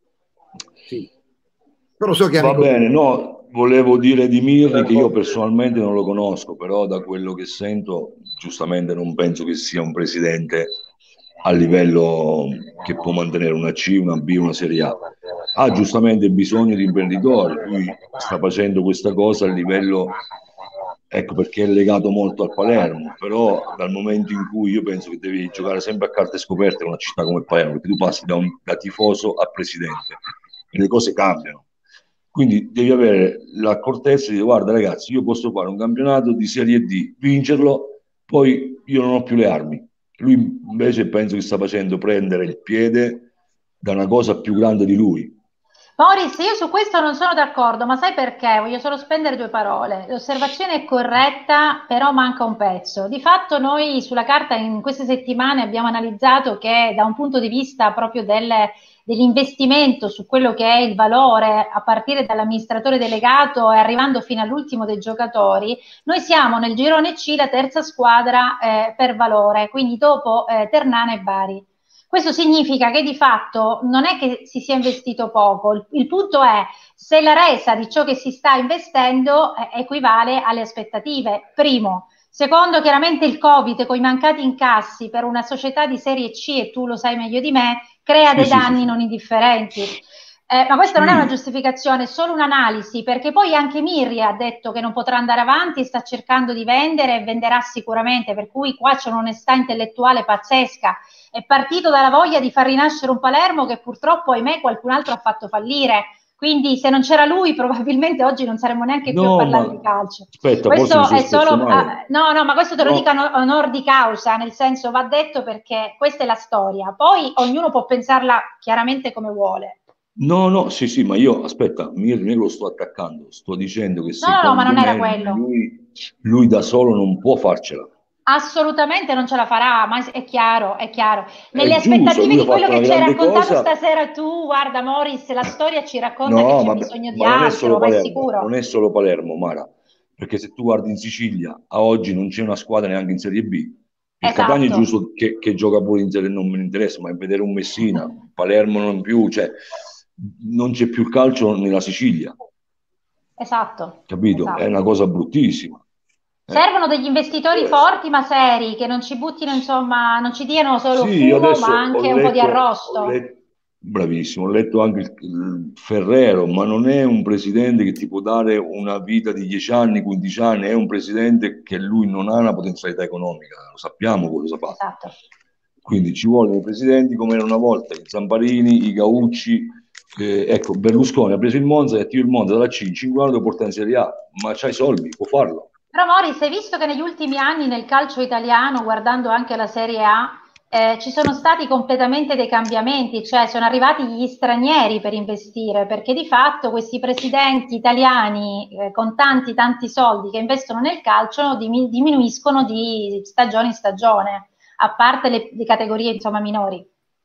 Sì. Però so che è Va amico bene, di- no, volevo dire di Mirri che io personalmente non lo conosco, però da quello che sento, giustamente non penso che sia un presidente a livello che può mantenere una C, una B, una Serie A. Ha giustamente bisogno di imprenditori, lui sta facendo questa cosa a livello, ecco perché è legato molto al Palermo, però dal momento in cui io penso che devi giocare sempre a carte scoperte con una città come Palermo, perché tu passi da, un, da tifoso a presidente e le cose cambiano. Quindi devi avere l'accortezza di dire: guarda ragazzi, io posso fare un campionato di Serie D, vincerlo, poi io non ho più le armi. Lui invece penso che sta facendo prendere il piede da una cosa più grande di lui. Boris, io su questo non sono d'accordo, ma sai perché? Voglio solo spendere due parole. L'osservazione è corretta, però manca un pezzo. Di fatto noi sulla carta in queste settimane abbiamo analizzato che da un punto di vista proprio delle, dell'investimento su quello che è il valore a partire dall'amministratore delegato e arrivando fino all'ultimo dei giocatori, noi siamo nel girone C la terza squadra eh, per valore, quindi dopo eh, Ternana e Bari. Questo significa che di fatto non è che si sia investito poco, il, il punto è se la resa di ciò che si sta investendo eh, equivale alle aspettative, primo. Secondo, chiaramente il Covid con i mancati incassi per una società di serie C, e tu lo sai meglio di me, crea Sì, dei sì, danni sì. non indifferenti. Eh, ma questa Sì. non è una giustificazione, è solo un'analisi, perché poi anche Mirri ha detto che non potrà andare avanti, sta cercando di vendere e venderà sicuramente, per cui qua c'è un'onestà intellettuale pazzesca. È partito dalla voglia di far rinascere un Palermo che purtroppo, ahimè, qualcun altro ha fatto fallire. Quindi se non c'era lui probabilmente oggi non saremmo neanche più a No, parlare ma di calcio. aspetta, Questo forse mi sono è espresso solo, male. uh, no, no, ma questo te lo No. dico a onor di causa, nel senso va detto perché questa è la storia. Poi ognuno può pensarla chiaramente come vuole. No, no, sì, sì, ma io, aspetta, Mirri, non lo sto attaccando, sto dicendo che No, no, no, ma secondo non era me quello. lui, lui da solo non può farcela. Assolutamente non ce la farà, ma è chiaro, è chiaro. Nelle È giusto, aspettative lui ha di quello fatto che una ci hai grande raccontato cosa. stasera tu, guarda Morris, la storia ci racconta che No, c'è ma, bisogno di ma non è solo altro, ma è Palermo, sicuro. non è solo Palermo, Mara, perché se tu guardi in Sicilia, a oggi non c'è una squadra neanche in Serie B. Il Esatto. Catania è giusto che, che gioca pure in Serie, non me ne interessa, ma vedere un Messina, Palermo non più, cioè non c'è più il calcio nella Sicilia, Esatto. capito? Esatto. È una cosa bruttissima. Eh. Servono degli investitori forti ma seri, che non ci buttino, insomma, non ci diano solo Sì, io fumo, adesso ma anche ho un po' di letto, ho arrosto. letto- bravissimo, ho letto anche il, il Ferrero, ma non è un presidente che ti può dare una vita di dieci anni, quindici anni, è un presidente che lui non ha una potenzialità economica, lo sappiamo cosa fa. Esatto. Quindi ci vogliono presidenti come era una volta, i Zamparini, i Gaucci, eh, ecco, Berlusconi ha preso il Monza e attivo il Monza dalla C in cinque anni lo porta in Serie A, ma c'ha i soldi, può farlo. Però Moris, hai visto che negli ultimi anni nel calcio italiano, guardando anche la Serie A, eh, ci sono stati completamente dei cambiamenti, cioè sono arrivati gli stranieri per investire, perché di fatto questi presidenti italiani eh, con tanti tanti soldi che investono nel calcio dimi- diminuiscono di stagione in stagione, a parte le, le categorie insomma minori.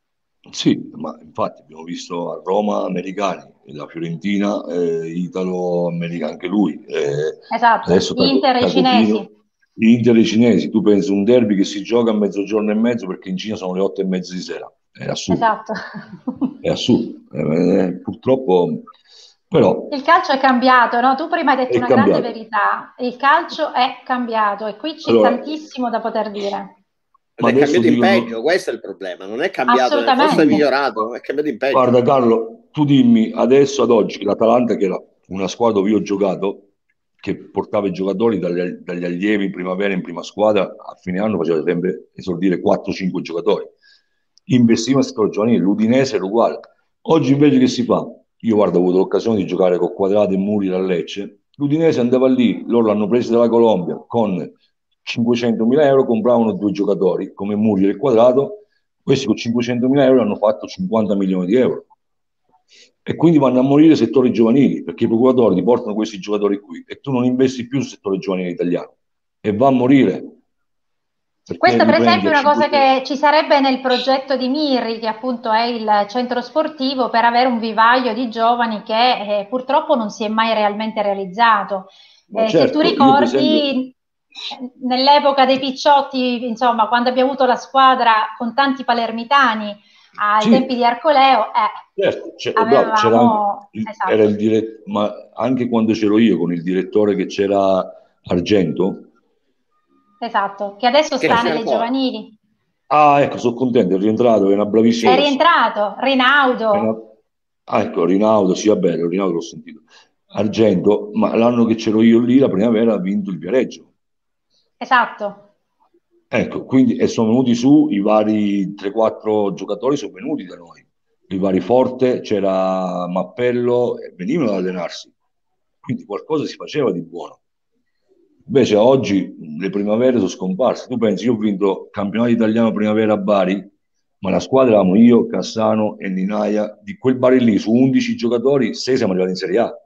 Sì, ma infatti abbiamo visto a Roma americani, la Fiorentina, eh, italo-americano anche lui. Eh, Esatto, adesso Inter e i Tacopino, cinesi. Inter e i cinesi. Tu pensi un derby che si gioca a mezzogiorno e mezzo perché in Cina sono le otto e mezza di sera. È assurdo. Esatto. È assurdo. Eh, eh, purtroppo, però, Il calcio è cambiato, no? Tu prima hai detto è una grande cambiato. verità. Il calcio è cambiato e qui c'è Allora, tantissimo da poter dire. Ed ma è adesso cambiato in dicono, peggio, questo è il problema. Non è cambiato, forse è Assolutamente. migliorato, è cambiato in peggio. guarda Carlo, tu dimmi adesso ad oggi l'Atalanta, che era una squadra dove io ho giocato, che portava i giocatori dagli, dagli allievi in primavera in prima squadra, a fine anno faceva sempre esordire quattro cinque giocatori, investiva nel settore giovanile. L'Udinese era uguale. Oggi invece che si fa? Io guarda, ho avuto l'occasione di giocare con Quadrato e Muri a Lecce. L'Udinese andava lì, loro l'hanno preso dalla Colombia con cinquecentomila euro, compravano due giocatori come Muri e il Quadrato. Questi con cinquecentomila euro hanno fatto cinquanta milioni di euro. E quindi vanno a morire i settori giovanili, perché i procuratori ti portano questi giocatori qui e tu non investi più sul settore giovanile italiano e va a morire. Questa per esempio è una cosa che ci sarebbe nel progetto di Mirri, che appunto è il centro sportivo, per avere un vivaio di giovani che eh, purtroppo non si è mai realmente realizzato. Eh, certo, se tu ricordi, nell'epoca dei Picciotti, insomma, quando abbiamo avuto la squadra con tanti palermitani ai sì. tempi di Arcoleo, eh, certo, c'era, avevamo... bravo, c'era anche, esatto. Era il dire... ma anche quando c'ero io con il direttore che c'era Argento. Esatto, che adesso che sta nelle ancora. giovanili. Ah, ecco, sono contento, è rientrato, è una bravissima. È rientrato, Rinaudo. È una... Ah, ecco, Rinaudo, sì, vabbè, Rinaudo l'ho sentito. Argento, ma l'anno che c'ero io lì, la primavera, ha vinto il Viareggio. Esatto. Ecco, quindi e sono venuti su i vari tre quattro giocatori, sono venuti da noi. I vari Forte, c'era Mappello, e venivano ad allenarsi. Quindi qualcosa si faceva di buono. Invece oggi le primavere sono scomparse. Tu pensi, io ho vinto campionato italiano primavera a Bari, ma la squadra eravamo io, Cassano e Ninaia. Di quel Bari lì, su undici giocatori, sei siamo arrivati in Serie A.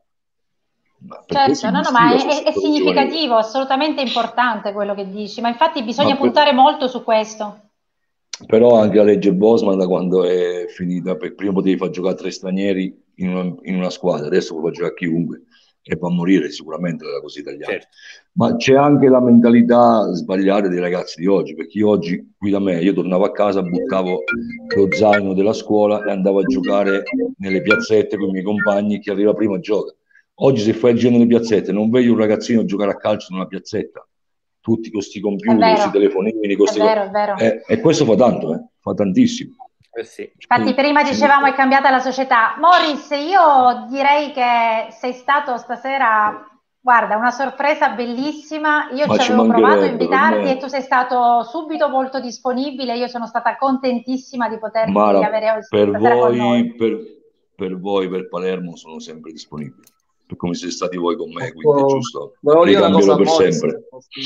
Ma certo, no, no, ma è, è significativo, giovanile. Assolutamente importante quello che dici, ma infatti bisogna ma puntare per... molto su questo. Però anche la legge Bosman, da quando è finita, per prima potevi far giocare tre stranieri in una, in una squadra, adesso puoi far giocare chiunque. E va a morire sicuramente la cosa italiana. Certo. Ma c'è anche la mentalità sbagliata dei ragazzi di oggi, perché io oggi qui da me, io tornavo a casa, buttavo lo zaino della scuola e andavo a giocare nelle piazzette con i miei compagni, chi arriva prima gioca. Oggi se fai il giro nelle piazzette non vedi un ragazzino giocare a calcio in una piazzetta, tutti con questi computer, questi telefonini, questi... È vero, è vero. E, e questo fa tanto, eh? Fa tantissimo. Eh sì. Infatti prima dicevamo è cambiata la società. Morris, io direi che sei stato stasera, guarda, una sorpresa bellissima. Io Ma ci avevo provato a invitarti e tu sei stato subito molto disponibile. Io sono stata contentissima di poterti Mara, avere per stasera voi, con noi. Per, per voi, per Palermo sono sempre disponibile. Per come siete stati voi con me, quindi oh, è giusto. Volevo dire una cosa per Morris, sempre.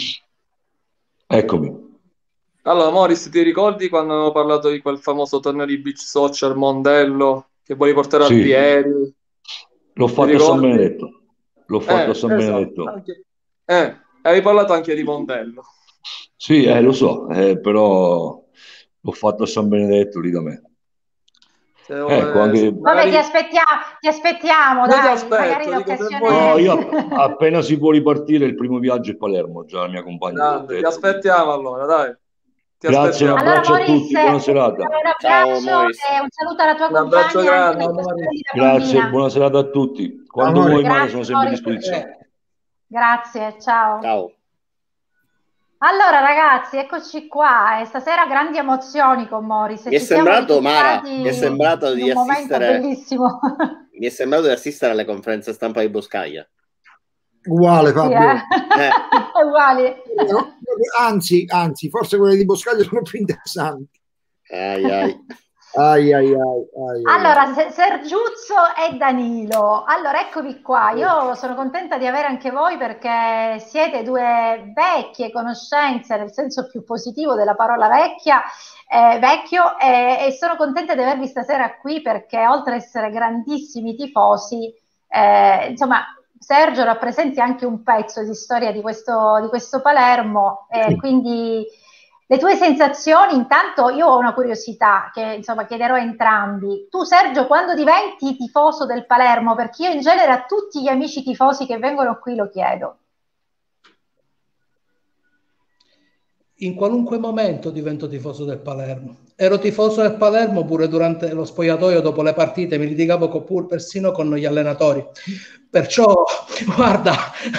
Eccomi. Allora, Morris, ti ricordi quando avevo parlato di quel famoso torneo di beach soccer Mondello che vuoi portare sì. al Pieri? L'ho fatto a San Benedetto. L'ho fatto eh, a San esatto. Benedetto. Anche... Eh, avevi parlato anche di Mondello. Sì, eh, lo so, eh, però l'ho fatto a San Benedetto lì da me. Se ecco, anche... Vabbè, magari... ti aspettiamo, ti aspettiamo, dai, ti aspetto, magari l'occasione... No, io appena si può ripartire il primo viaggio a Palermo, già la mia compagna. Grande, ti aspettiamo allora, dai. Ti Grazie, un aspettiamo. Allora, abbraccio a Maurice, tutti, buona serata. un Ciao, abbraccio Maurice. e un saluto alla tua Un abbraccio compagna e grande. anche alla tua Amore. splendida Grazie, bambina. buona serata a tutti. Quando Amore. vuoi, Mara, Grazie, sono sempre a Maurice. disposizione. Eh, Grazie, ciao. Ciao. Allora ragazzi, eccoci qua e stasera grandi emozioni con Morris. Mi è Ci siamo sembrato, Mara, ritrovati mi è sembrato in di un momento assistere, bellissimo. mi è sembrato di assistere alle conferenze stampa di Boscaglia. Uguale, Sì, Fabio. eh? Eh. Uguali. Anzi, anzi, forse quelle di Boscaglia sono più interessanti. Ai, ai. Ai, ai, ai, ai, ai. Allora, Se- Sergiuzzo e Danilo. Allora, eccovi qua. Io sono contenta di avere anche voi perché siete due vecchie conoscenze, nel senso più positivo della parola vecchia, eh, vecchio, eh, e sono contenta di avervi stasera qui perché oltre ad essere grandissimi tifosi, eh, insomma, Sergio rappresenti anche un pezzo di storia di questo, di questo Palermo, e quindi le tue sensazioni. Intanto io ho una curiosità che insomma chiederò a entrambi. Tu Sergio, quando diventi tifoso del Palermo? Perché io in genere a tutti gli amici tifosi che vengono qui lo chiedo. in qualunque momento divento tifoso del Palermo. Ero tifoso del Palermo pure durante lo spogliatoio, dopo le partite, mi litigavo con, pur, persino con gli allenatori. Perciò, guarda...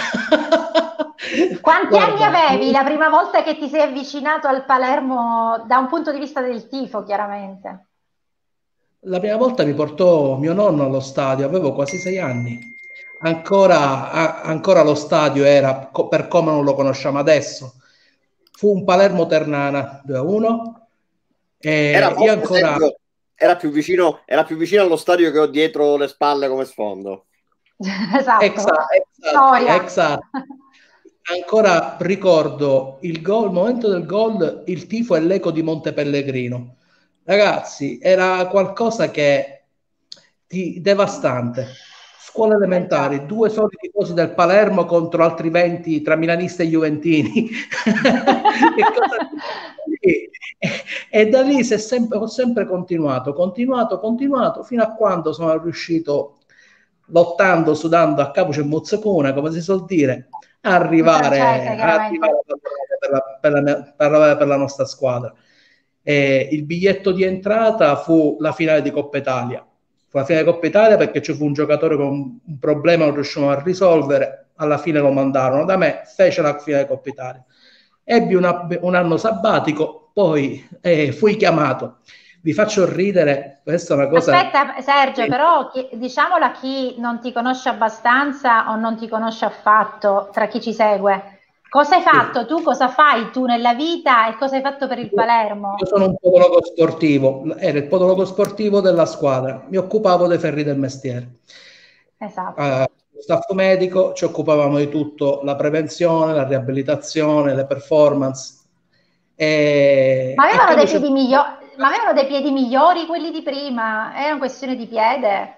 Quanti guarda, anni avevi la prima volta che ti sei avvicinato al Palermo da un punto di vista del tifo, chiaramente? La prima volta mi portò mio nonno allo stadio, avevo quasi sei anni. Ancora, a, ancora lo stadio era co- per come non lo conosciamo adesso. Fu un Palermo-Ternana due a uno. E Era, io ancora... Sergio, era, più vicino, era più vicino allo stadio che ho dietro le spalle come sfondo. Esatto. Esatto, esatto, esatto. Ancora ricordo il gol, il momento del gol, il tifo e l'eco di Monte Pellegrino. Ragazzi, era qualcosa che di devastante. Scuole elementari, due soli tifosi del Palermo contro altri venti tra milanisti e juventini. E, cosa... e, e da lì se sempre, ho sempre continuato, continuato, continuato, fino a quando sono riuscito, lottando, sudando a capuce e mozzicona, come si suol dire, a arrivare, Francese, a arrivare per, la, per, la, per, la, per la nostra squadra. E il biglietto di entrata fu la finale di Coppa Italia. Fu la finale di Coppa Italia perché ci fu un giocatore con un problema, non riuscivamo a risolvere, alla fine lo mandarono da me, fece la finale di Coppa Italia. Ebbi una, un anno sabbatico, poi eh, fui chiamato. Vi faccio ridere, questa è una cosa... Aspetta Sergio, però chi, diciamolo a chi non ti conosce abbastanza o non ti conosce affatto, tra chi ci segue. Cosa hai fatto sì. tu? Cosa fai tu nella vita e cosa hai fatto per il Palermo? Io sono un podologo sportivo, era il podologo sportivo della squadra, mi occupavo dei ferri del mestiere. Esatto. Uh, staff medico, ci occupavamo di tutto, la prevenzione, la riabilitazione, le performance. E, Ma avevano, e dei piedi migliori, ma avevano dei piedi migliori quelli di prima? È una questione di piede?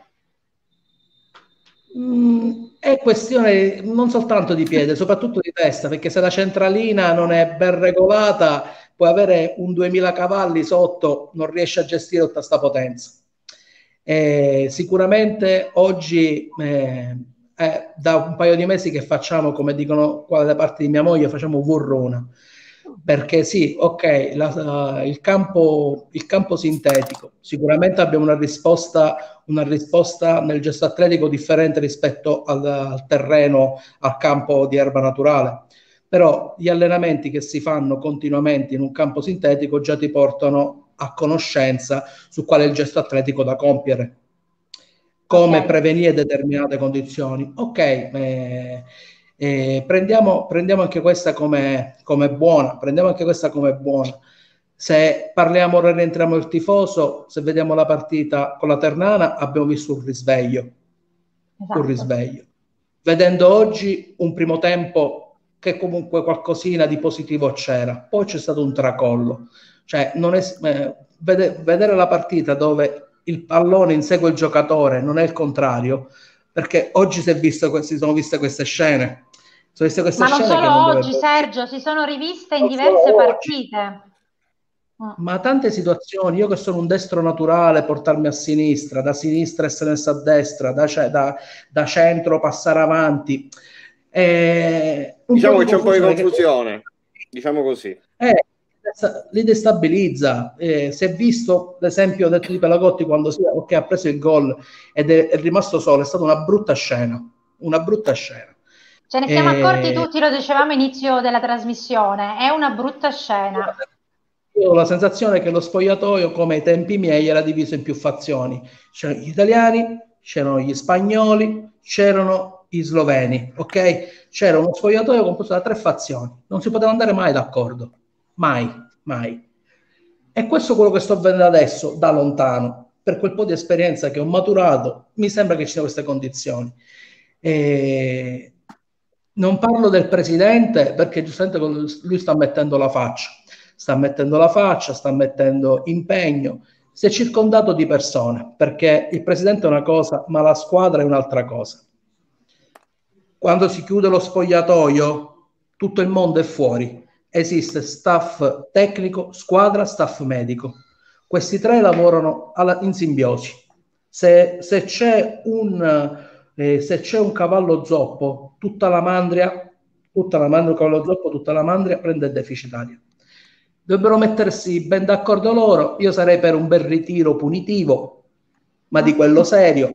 Mm, è questione non soltanto di piede, soprattutto di testa, perché se la centralina non è ben regolata, puoi avere un duemila cavalli sotto, non riesci a gestire tutta sta potenza. E sicuramente oggi eh, è da un paio di mesi che facciamo, come dicono qua dalle parti di mia moglie, facciamo Vurruna. Perché sì, ok, la, uh, il, campo, il campo sintetico, sicuramente abbiamo una risposta, una risposta nel gesto atletico differente rispetto al, al terreno, al campo di erba naturale, però gli allenamenti che si fanno continuamente in un campo sintetico già ti portano a conoscenza su qual è il gesto atletico da compiere, come okay. prevenire determinate condizioni. Ok, eh, Eh, prendiamo, prendiamo anche questa come, come buona, prendiamo anche questa come buona. Se parliamo, rientriamo il tifoso, se vediamo la partita con la Ternana, abbiamo visto un risveglio, esatto. un risveglio. Vedendo oggi un primo tempo che comunque qualcosina di positivo c'era, poi c'è stato un tracollo. Cioè, non è, eh, vede, vedere la partita dove il pallone insegue il giocatore, non è il contrario, perché oggi si, è visto, si sono viste queste scene. Sono viste queste Ma non scene solo che non oggi, dovrebbero... Sergio, si sono riviste in non diverse partite. Ma tante situazioni, io che sono un destro naturale, portarmi a sinistra, da sinistra essere messo a destra, da, da, da centro passare avanti. Eh, diciamo che c'è un po' di confusione, che... diciamo così. Eh, li destabilizza. Eh, si è visto l'esempio detto di Pelagotti quando si, okay, ha preso il gol ed è, è rimasto solo, è stata una brutta scena, una brutta scena. Ce ne siamo Eh, accorti tutti, lo dicevamo all'inizio della trasmissione, è una brutta scena. Io ho la sensazione che lo spogliatoio, come ai tempi miei, era diviso in più fazioni. C'erano gli italiani, c'erano gli spagnoli, c'erano gli sloveni, ok? C'era uno spogliatoio composto da tre fazioni, non si poteva andare mai d'accordo, mai, mai. E questo è quello che sto vedendo adesso, da lontano, per quel po' di esperienza che ho maturato, mi sembra che ci siano queste condizioni. E non parlo del presidente, perché giustamente lui sta mettendo la faccia, sta mettendo la faccia, sta mettendo impegno, si è circondato di persone, perché il presidente è una cosa, ma la squadra è un'altra cosa. Quando si chiude lo spogliatoio, tutto il mondo è fuori. Esiste staff tecnico, squadra, staff medico. Questi tre lavorano alla, in simbiosi. Se, se c'è un eh, se c'è un cavallo zoppo, tutta la mandria, tutta la mandria, un cavallo zoppo, tutta la mandria prende deficitaria. Dovrebbero mettersi ben d'accordo loro. Io sarei per un bel ritiro punitivo, ma di quello serio.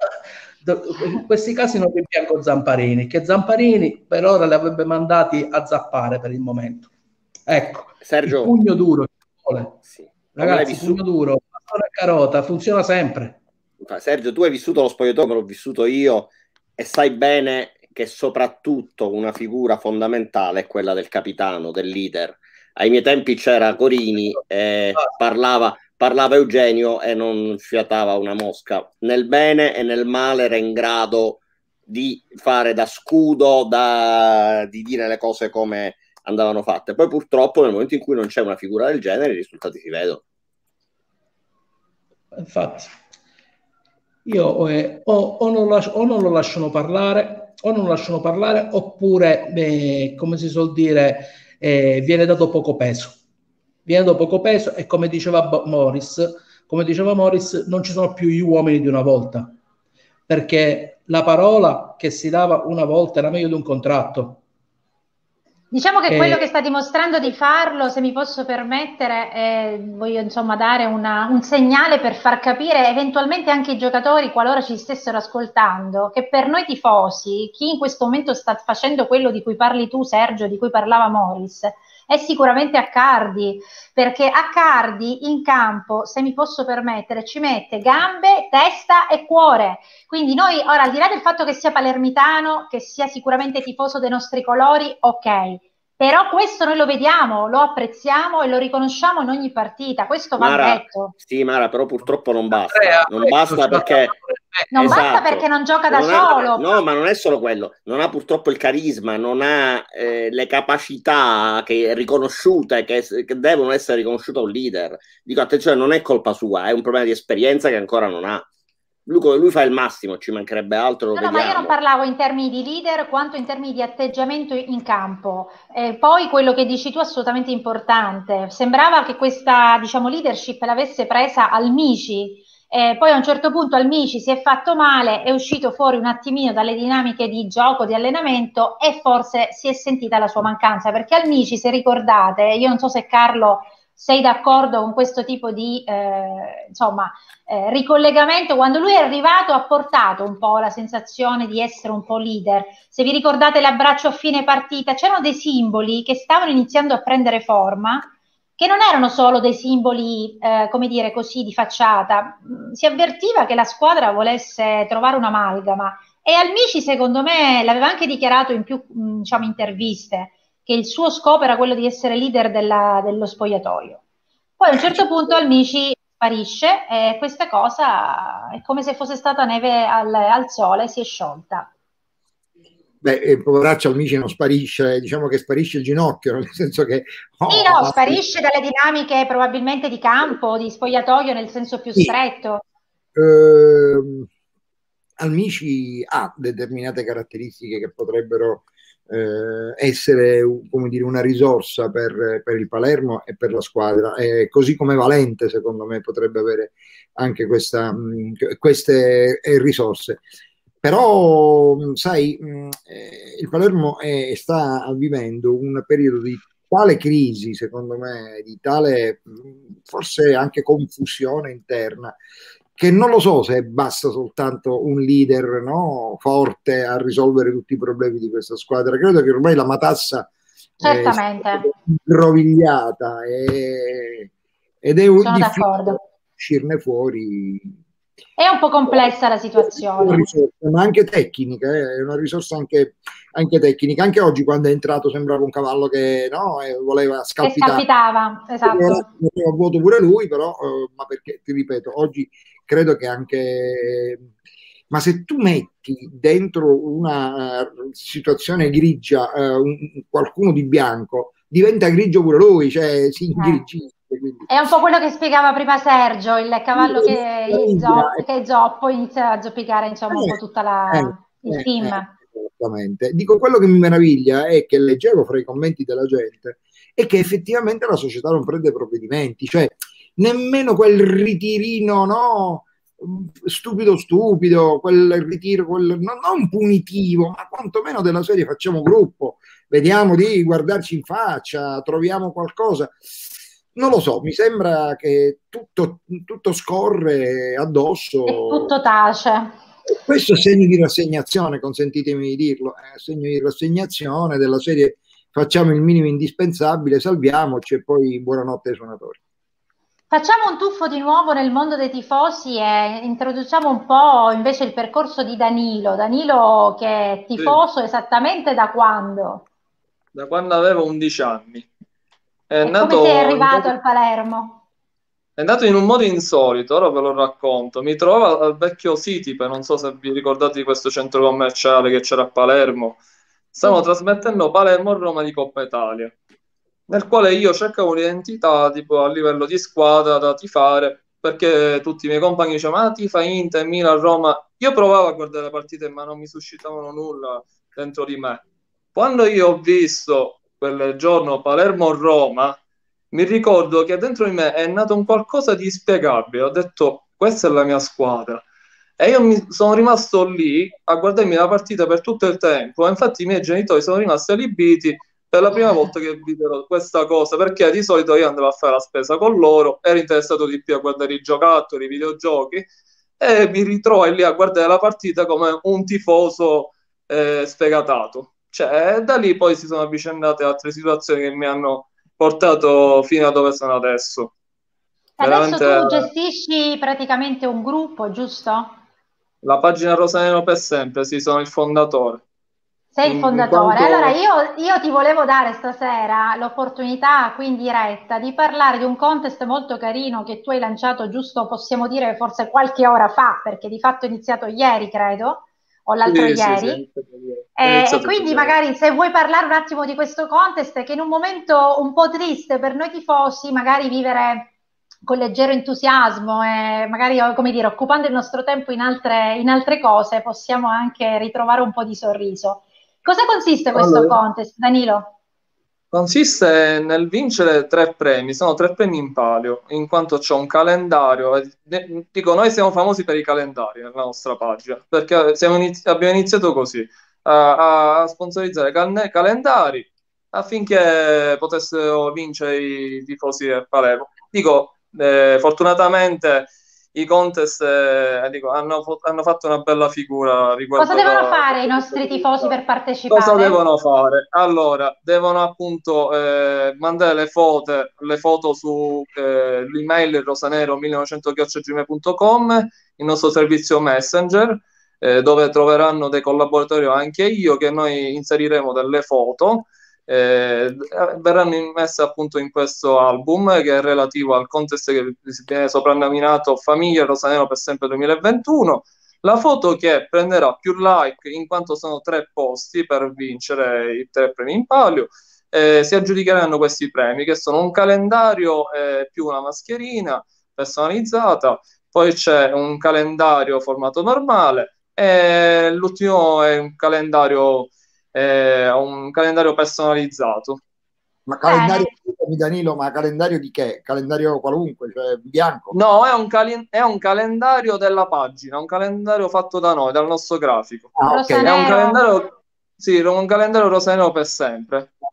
In questi casi non rimpiango Zamparini, che Zamparini per ora li avrebbe mandati a zappare per il momento. Ecco, Sergio, il pugno duro, sì. Ragazzi, il pugno duro, bastone e carota, funziona sempre. Sergio, tu hai vissuto lo spogliatoio come l'ho vissuto io e sai bene che soprattutto una figura fondamentale è quella del capitano, del leader. Ai miei tempi c'era Corini, eh, parlava, parlava Eugenio e non fiatava una mosca. Nel bene e nel male era in grado di fare da scudo, da, di dire le cose come andavano fatte. Poi purtroppo nel momento in cui non c'è una figura del genere i risultati si vedono. Infatti io eh, o, o, non lascio, o non lo lasciano parlare o non lo lasciano parlare oppure eh, come si suol dire eh, viene dato poco peso viene dato poco peso e come diceva Morris come diceva Morris non ci sono più gli uomini di una volta, perché la parola che si dava una volta era meglio di un contratto. Diciamo che Eh, quello che sta dimostrando di farlo, se mi posso permettere, eh, voglio insomma dare una, un segnale per far capire eventualmente anche i giocatori, qualora ci stessero ascoltando, che per noi tifosi, chi in questo momento sta facendo quello di cui parli tu, Sergio, di cui parlava Morris, è sicuramente Accardi, perché Accardi in campo, se mi posso permettere, ci mette gambe, testa e cuore. Quindi noi ora, al di là del fatto che sia palermitano, che sia sicuramente tifoso dei nostri colori, ok, però questo noi lo vediamo, lo apprezziamo e lo riconosciamo in ogni partita, questo va Mara, detto. Sì, Mara, però purtroppo non basta, non basta perché... Non esatto, basta perché non gioca da non solo. Ha, no, ma non è solo quello, non ha purtroppo il carisma, non ha eh, le capacità che riconosciute, che, che devono essere riconosciute a un leader. Dico, attenzione, non è colpa sua, è un problema di esperienza che ancora non ha. Lui, lui fa il massimo, ci mancherebbe altro, lo no, no, vediamo. ma io non parlavo in termini di leader quanto in termini di atteggiamento in campo. Eh, poi quello che dici tu è assolutamente importante. Sembrava che questa, diciamo, leadership l'avesse presa Almici. Eh, poi a un certo punto Almici si è fatto male, è uscito fuori un attimino dalle dinamiche di gioco, di allenamento e forse si è sentita la sua mancanza, perché Almici, se ricordate, io non so se Carlo sei d'accordo con questo tipo di eh, insomma, eh, ricollegamento, quando lui è arrivato ha portato un po' la sensazione di essere un po' leader. Se vi ricordate l'abbraccio a fine partita, c'erano dei simboli che stavano iniziando a prendere forma, che non erano solo dei simboli, eh, come dire così, di facciata. Si avvertiva che la squadra volesse trovare un'amalgama e Almici, secondo me, l'aveva anche dichiarato in più diciamo, interviste, che il suo scopo era quello di essere leader della, dello spogliatoio. Poi a un certo punto Almici sparisce e questa cosa è come se fosse stata neve al, al sole, si è sciolta. Beh, poveraccio Almici non sparisce, diciamo che sparisce il ginocchio, nel senso che... Oh, sì, no, sparisce dalle dinamiche probabilmente di campo, di spogliatoio nel senso più sì. stretto. Eh, Almici ha determinate caratteristiche che potrebbero eh, essere, come dire, una risorsa per, per il Palermo e per la squadra, eh, così come Valente secondo me potrebbe avere anche questa, mh, queste eh, risorse. Però, sai, eh, il Palermo è, sta vivendo un periodo di tale crisi, secondo me, di tale forse anche confusione interna, che non lo so se basta soltanto un leader, no, forte a risolvere tutti i problemi di questa squadra. Credo che ormai la matassa certamente è grovigliata e, ed è un sono difficile d'accordo. uscirne fuori. È un po' complessa la situazione. Risorsa, ma anche tecnica, eh, è una risorsa anche, anche tecnica. Anche oggi quando è entrato sembrava un cavallo che no, eh, voleva scalpitare. Che scalpitava, esatto. Aveva vuoto pure lui, però, eh, ma perché, ti ripeto, oggi credo che anche... Ma se tu metti dentro una uh, situazione grigia uh, un, qualcuno di bianco, diventa grigio pure lui, cioè si ingrigisce. Quindi. È un po' quello che spiegava prima Sergio, il cavallo che, il zoppo, che zoppo inizia a zoppicare insomma un po' tutta la, eh, il eh, team. Eh, esattamente. Dico, quello che mi meraviglia è che leggevo fra i commenti della gente è che effettivamente la società non prende provvedimenti, cioè nemmeno quel ritirino, no? Stupido stupido, quel ritiro, quel, non, non punitivo, ma quantomeno della serie facciamo gruppo, vediamo di guardarci in faccia, troviamo qualcosa. Non lo so, mi sembra che tutto, tutto scorre addosso. E tutto tace. Questo è segno di rassegnazione, consentitemi di dirlo, è segno di rassegnazione della serie, facciamo il minimo indispensabile, salviamoci e poi buonanotte ai suonatori. Facciamo un tuffo di nuovo nel mondo dei tifosi e introduciamo un po' invece il percorso di Danilo. Danilo che è tifoso sì. Esattamente da quando? Da quando avevo undici anni. È e nato, come sei arrivato al Palermo? È nato in un modo insolito, ora ve lo racconto. Mi trovavo al vecchio Citipe, non so se vi ricordate di questo centro commerciale che c'era a Palermo. Stavano sì. trasmettendo Palermo-Roma di Coppa Italia, nel quale io cercavo un'identità tipo a livello di squadra da tifare, perché tutti i miei compagni dicevano ah, tifa Inter, Milan, Roma. Io provavo a guardare le partite ma non mi suscitavano nulla dentro di me. Quando io ho visto quel giorno Palermo-Roma, mi ricordo che dentro di me è nato un qualcosa di inspiegabile. Ho detto questa è la mia squadra. E io mi sono rimasto lì a guardarmi la partita per tutto il tempo. Infatti i miei genitori sono rimasti allibiti per la prima volta che videro questa cosa, perché di solito io andavo a fare la spesa con loro, ero interessato di più a guardare i giocattoli, i videogiochi, e mi ritrovai lì a guardare la partita come un tifoso eh, sfegatato. Cioè, da lì poi si sono avvicendate altre situazioni che mi hanno portato fino a dove sono adesso. Adesso Veramente... tu gestisci praticamente un gruppo, giusto? La pagina Rosanero per sempre, sì, sono il fondatore. Sei il fondatore. Quanto... Allora io, io ti volevo dare stasera l'opportunità qui in diretta di parlare di un contest molto carino che tu hai lanciato giusto, possiamo dire, forse qualche ora fa, perché di fatto è iniziato ieri, credo, o l'altro sì, ieri. Sì, sì, e, e quindi magari se vuoi parlare un attimo di questo contest, che in un momento un po' triste per noi tifosi, magari vivere con leggero entusiasmo e magari, come dire, occupando il nostro tempo in altre, in altre cose, possiamo anche ritrovare un po' di sorriso. Cosa consiste questo allora, contest, Danilo? Consiste nel vincere tre premi, sono tre premi in palio, in quanto c'è un calendario. Dico, noi siamo famosi per i calendari nella nostra pagina, perché siamo inizi- abbiamo iniziato così, a, a sponsorizzare cal- calendari affinché potessero vincere i tifosi del Palermo. Dico, eh, fortunatamente i contest eh, dico, hanno, hanno fatto una bella figura riguardo. Cosa devono fare i nostri tifosi per partecipare? Cosa devono fare? Allora, devono appunto eh, mandare le foto, le foto su eh, l'email rosanero millenovecento chiocciola gmail punto com, il nostro servizio Messenger, eh, dove troveranno dei collaboratori, anche io, che noi inseriremo delle foto. Eh, verranno immesse appunto in questo album che è relativo al contest che viene soprannominato Famiglia Rosanero per sempre duemilaventuno. La foto che prenderà più like, in quanto sono tre posti per vincere i tre premi in palio, eh, si aggiudicheranno questi premi, che sono un calendario eh, più una mascherina personalizzata, poi c'è un calendario formato normale e l'ultimo è un calendario Eh, un calendario personalizzato. Ma calendario, scusami Danilo, ma calendario di che? Calendario qualunque, cioè bianco? No, è un, cali- è un calendario della pagina, un calendario fatto da noi, dal nostro grafico. Ah, okay. È un calendario, sì, un calendario rosanero per sempre.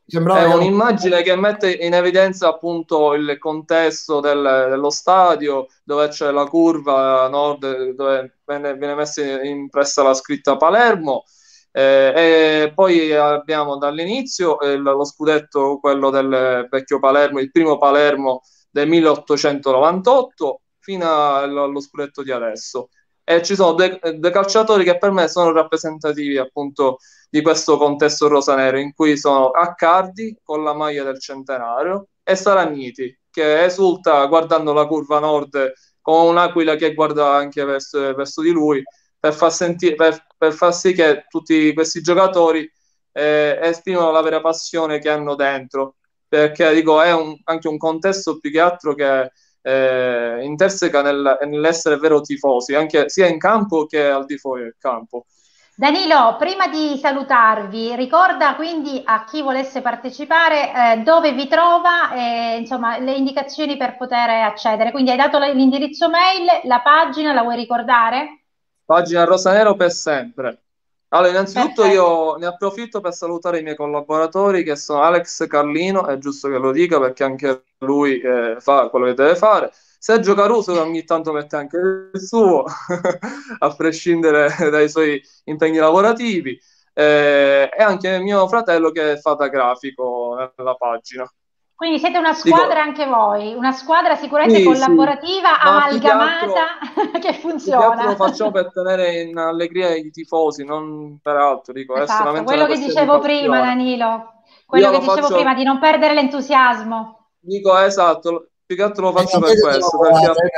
è un'immagine che mette in evidenza appunto il contesto del, dello stadio, dove c'è la curva nord, dove viene, viene messa impressa la scritta Palermo, eh, e poi abbiamo dall'inizio eh, lo scudetto, quello del vecchio Palermo, il primo Palermo del milleottocentonovantotto, fino allo scudetto di adesso. E ci sono due, due calciatori che per me sono rappresentativi appunto di questo contesto rosanero, in cui sono Accardi con la maglia del centenario e Saragniti che esulta guardando la curva nord con un'aquila che guarda anche verso, verso di lui, per far, sentire, per, per far sì che tutti questi giocatori eh, esprimono la vera passione che hanno dentro, perché dico è un, anche un contesto più che altro che eh, interseca nel, nell'essere vero tifosi, anche sia in campo che al di fuori del campo. Danilo, prima di salutarvi, ricorda quindi a chi volesse partecipare eh, dove vi trova e insomma le indicazioni per poter accedere. Quindi hai dato l'indirizzo mail, la pagina, la vuoi ricordare? Pagina Rosanero per sempre. Allora, innanzitutto Perfetto. Io ne approfitto per salutare i miei collaboratori che sono Alex Carlino, è giusto che lo dica perché anche lui eh, fa quello che deve fare. Sergio Caruso che ogni tanto mette anche il suo, a prescindere dai suoi impegni lavorativi, eh, e anche mio fratello che fa da grafico nella pagina. Quindi siete una squadra Dico, anche voi, una squadra sicuramente sì, collaborativa, sì, amalgamata, che, che funziona. Che lo facciamo per tenere in allegria i tifosi, non per altro. Dico, esatto, è quello che dicevo di prima, Danilo, quello Io che dicevo faccio... prima, di non perdere l'entusiasmo. Dico, esatto, più che altro lo faccio eh, per questo. Perché...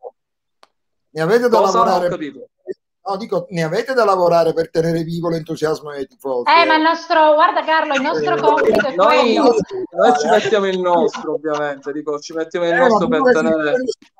Ne avete da Cosa? lavorare? Non ho capito. No, dico, ne avete da lavorare per tenere vivo l'entusiasmo dei tifosi. Eh, eh, ma il nostro, guarda Carlo, il nostro compito è noi, quello. Noi ci mettiamo il nostro, ovviamente, dico, ci mettiamo il eh, nostro per tenere...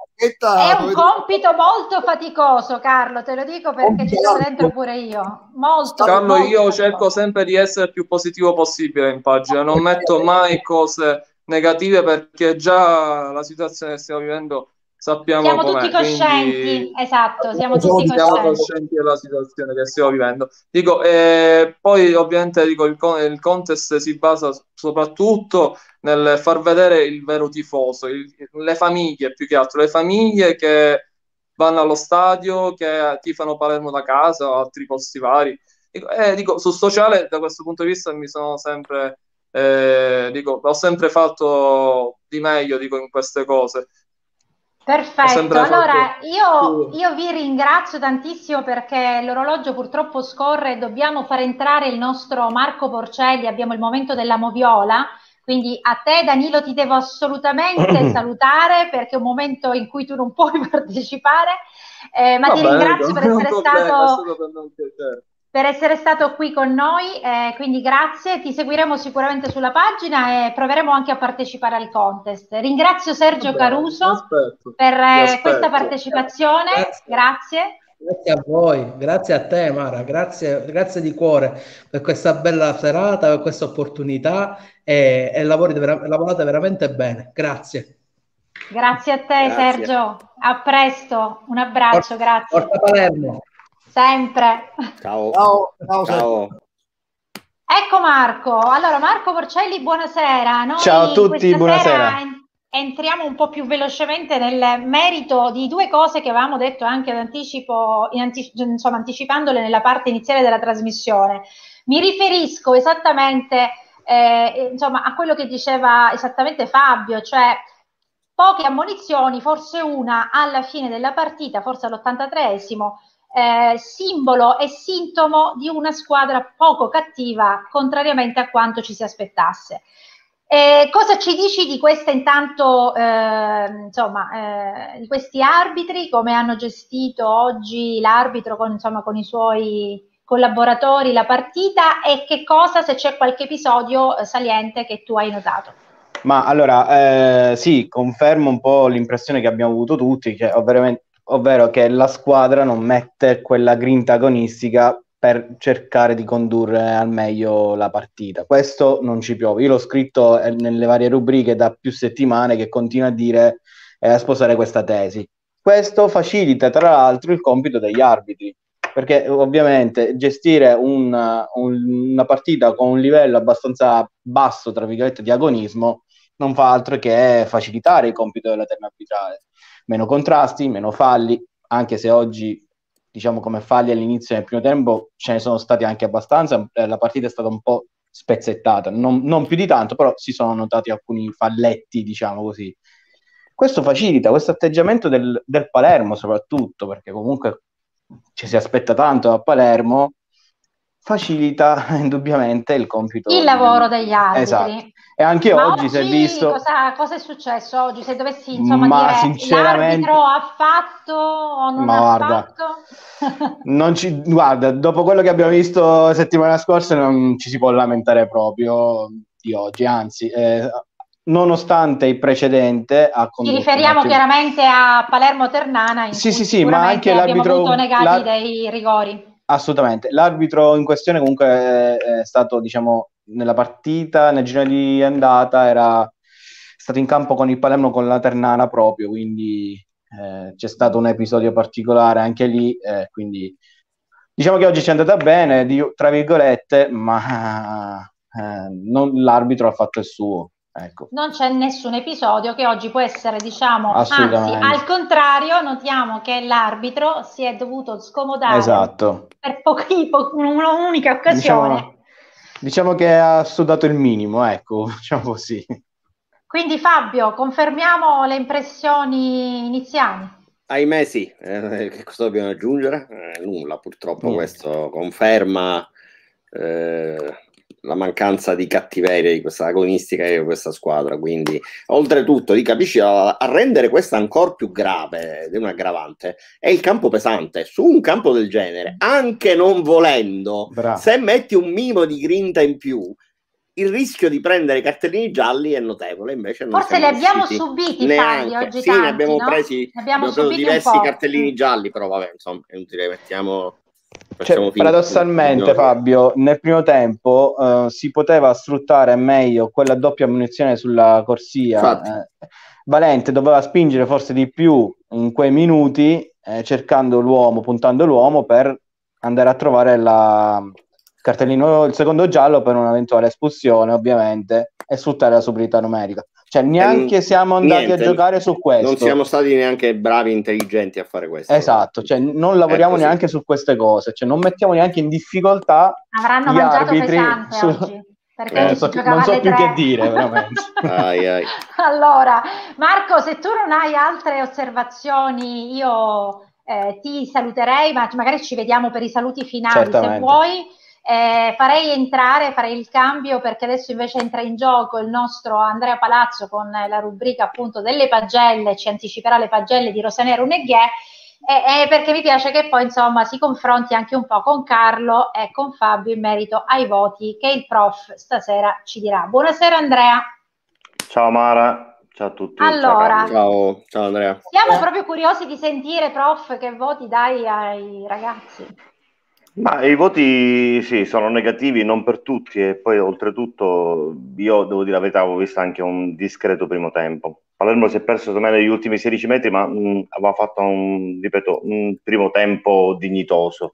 È un compito molto faticoso, Carlo, te lo dico perché ci sono dentro pure io. Molto, Carlo, molto io faticoso. cerco sempre di essere il più positivo possibile in pagina, non metto mai cose negative perché già la situazione che stiamo vivendo sappiamo siamo com'è, tutti coscienti, quindi... esatto, siamo tutti siamo coscienti. coscienti della situazione che stiamo vivendo. Dico, eh, poi ovviamente dico, il, il contest si basa soprattutto nel far vedere il vero tifoso, il, le famiglie più che altro, le famiglie che vanno allo stadio, che tifano Palermo da casa o altri posti vari. Dico, eh, dico, sul sociale da questo punto di vista mi sono sempre, eh, dico, ho sempre fatto di meglio, dico, in queste cose. Perfetto, allora io, io vi ringrazio tantissimo perché l'orologio purtroppo scorre e dobbiamo far entrare il nostro Marco Porcelli, abbiamo il momento della moviola, quindi a te Danilo ti devo assolutamente salutare perché è un momento in cui tu non puoi partecipare, eh, ma Va ti bene, ringrazio per essere problema, stato... per per essere stato qui con noi, eh, quindi grazie, ti seguiremo sicuramente sulla pagina e proveremo anche a partecipare al contest. Ringrazio Sergio Vabbè, Caruso aspetto, per eh, questa partecipazione, grazie. grazie. Grazie a voi, grazie a te Mara, grazie, grazie di cuore per questa bella serata, per questa opportunità e, e lavori, lavorate veramente bene, grazie. Grazie a te grazie. Sergio, a presto, un abbraccio, Forza, grazie. Forza Palermo. Sempre. Ciao. Ciao. Ciao. Ciao. Ecco Marco, allora Marco Porcelli, buonasera. Noi Ciao a tutti, buonasera. Entriamo un po' più velocemente nel merito di due cose che avevamo detto anche ad anticipo, in antici- insomma anticipandole nella parte iniziale della trasmissione. Mi riferisco esattamente eh, insomma, a quello che diceva esattamente Fabio, cioè poche ammonizioni, forse una alla fine della partita, forse all'ottantatreesimo, Eh, simbolo e sintomo di una squadra poco cattiva, contrariamente a quanto ci si aspettasse. Eh, cosa ci dici di questa intanto, eh, insomma, eh, di questi arbitri, come hanno gestito oggi l'arbitro con, insomma, con i suoi collaboratori la partita e che cosa, se c'è qualche episodio saliente che tu hai notato? Ma allora, eh, sì, confermo un po' l'impressione che abbiamo avuto tutti, che ovviamente ovvero che la squadra non mette quella grinta agonistica per cercare di condurre al meglio la partita. Questo non ci piove. Io l'ho scritto nelle varie rubriche da più settimane che continuo a dire e eh, a sposare questa tesi. Questo facilita tra l'altro il compito degli arbitri, perché ovviamente gestire un, un, una partita con un livello abbastanza basso, tra virgolette, di agonismo non fa altro che facilitare il compito della terna arbitrale. Meno contrasti, meno falli, anche se oggi, diciamo, come falli all'inizio del primo tempo ce ne sono stati anche abbastanza, la partita è stata un po' spezzettata, non, non più di tanto, però si sono notati alcuni falletti, diciamo così. Questo facilita, questo atteggiamento del, del Palermo soprattutto, perché comunque ci si aspetta tanto da Palermo, facilita indubbiamente il compito. Il lavoro degli arbitri. Esatto. E anche Ma oggi, oggi si è visto... Cosa, cosa è successo oggi? Se dovessi insomma Ma dire sinceramente... l'arbitro ha fatto o non Ma ha guarda, fatto? non ci... guarda, dopo quello che abbiamo visto settimana scorsa non ci si può lamentare proprio di oggi, anzi... Eh, nonostante il precedente ha ci riferiamo attimo... chiaramente a Palermo Ternana, in sì, cui sì, sì, ma anche abbiamo l'arbitro avuto negati la... dei rigori. Assolutamente, l'arbitro in questione comunque è, è stato, diciamo, nella partita, nel girone di andata era stato in campo con il Palermo con la Ternana proprio, quindi eh, c'è stato un episodio particolare anche lì, eh, quindi diciamo che oggi ci è andata bene, di, tra virgolette, ma eh, non, l'arbitro ha fatto il suo. Ecco. Non c'è nessun episodio che oggi può essere, diciamo, anzi, al contrario, notiamo che l'arbitro si è dovuto scomodare esatto. per pochi, po- un'unica occasione. Diciamo, diciamo che ha sudato il minimo, ecco, diciamo così. Quindi Fabio, confermiamo le impressioni iniziali? Ahimè sì, eh, che cosa dobbiamo aggiungere? Eh, nulla, purtroppo. Niente. Questo conferma eh, la mancanza di cattiveria di questa agonistica di questa squadra, quindi oltretutto, capisci, a, a rendere questa ancora più grave, di un aggravante, è il campo pesante. Su un campo del genere, anche non volendo, Bravo. Se metti un minimo di grinta in più, il rischio di prendere cartellini gialli è notevole, invece non forse li abbiamo subiti, neanche. Fabio, oggi sì, tanti, ne abbiamo no? presi ne abbiamo abbiamo subiti diversi un po'. cartellini mm. gialli, però vabbè, insomma, è inutile, mettiamo Cioè, paradossalmente, Fabio, nel primo tempo uh, si poteva sfruttare meglio quella doppia munizione sulla corsia. Eh, Valente doveva spingere forse di più in quei minuti, eh, cercando l'uomo, puntando l'uomo per andare a trovare la cartellino, il secondo giallo per un'eventuale espulsione, ovviamente, e sfruttare la superiorità numerica. Cioè, neanche siamo andati niente, a giocare su questo. Non siamo stati neanche bravi e intelligenti a fare questo. Esatto, cioè non lavoriamo neanche su queste cose, cioè non mettiamo neanche in difficoltà Avranno gli mangiato arbitri pesante su... oggi, perché eh, si so, giocava non so alle più tre. che dire, veramente. ai, ai. Allora, Marco, se tu non hai altre osservazioni, io eh, ti saluterei, ma magari ci vediamo per i saluti finali. Certamente. Se vuoi. Eh, farei entrare, farei il cambio, perché adesso invece entra in gioco il nostro Andrea Palazzo con la rubrica appunto delle pagelle, ci anticiperà le pagelle di Rosanero Neghiè, e, e perché mi piace che poi insomma si confronti anche un po' con Carlo e con Fabio in merito ai voti che il prof stasera ci dirà. Buonasera Andrea. Ciao Mara, ciao a tutti. Allora, ciao, ciao, ciao Andrea. Siamo proprio curiosi di sentire, prof, che voti dai ai ragazzi. Ma i voti sì, sono negativi, non per tutti, e poi oltretutto io devo dire la verità, avevo visto anche un discreto primo tempo. Palermo si è perso secondo me negli ultimi sedici metri, ma mh, aveva fatto un, ripeto, un primo tempo dignitoso.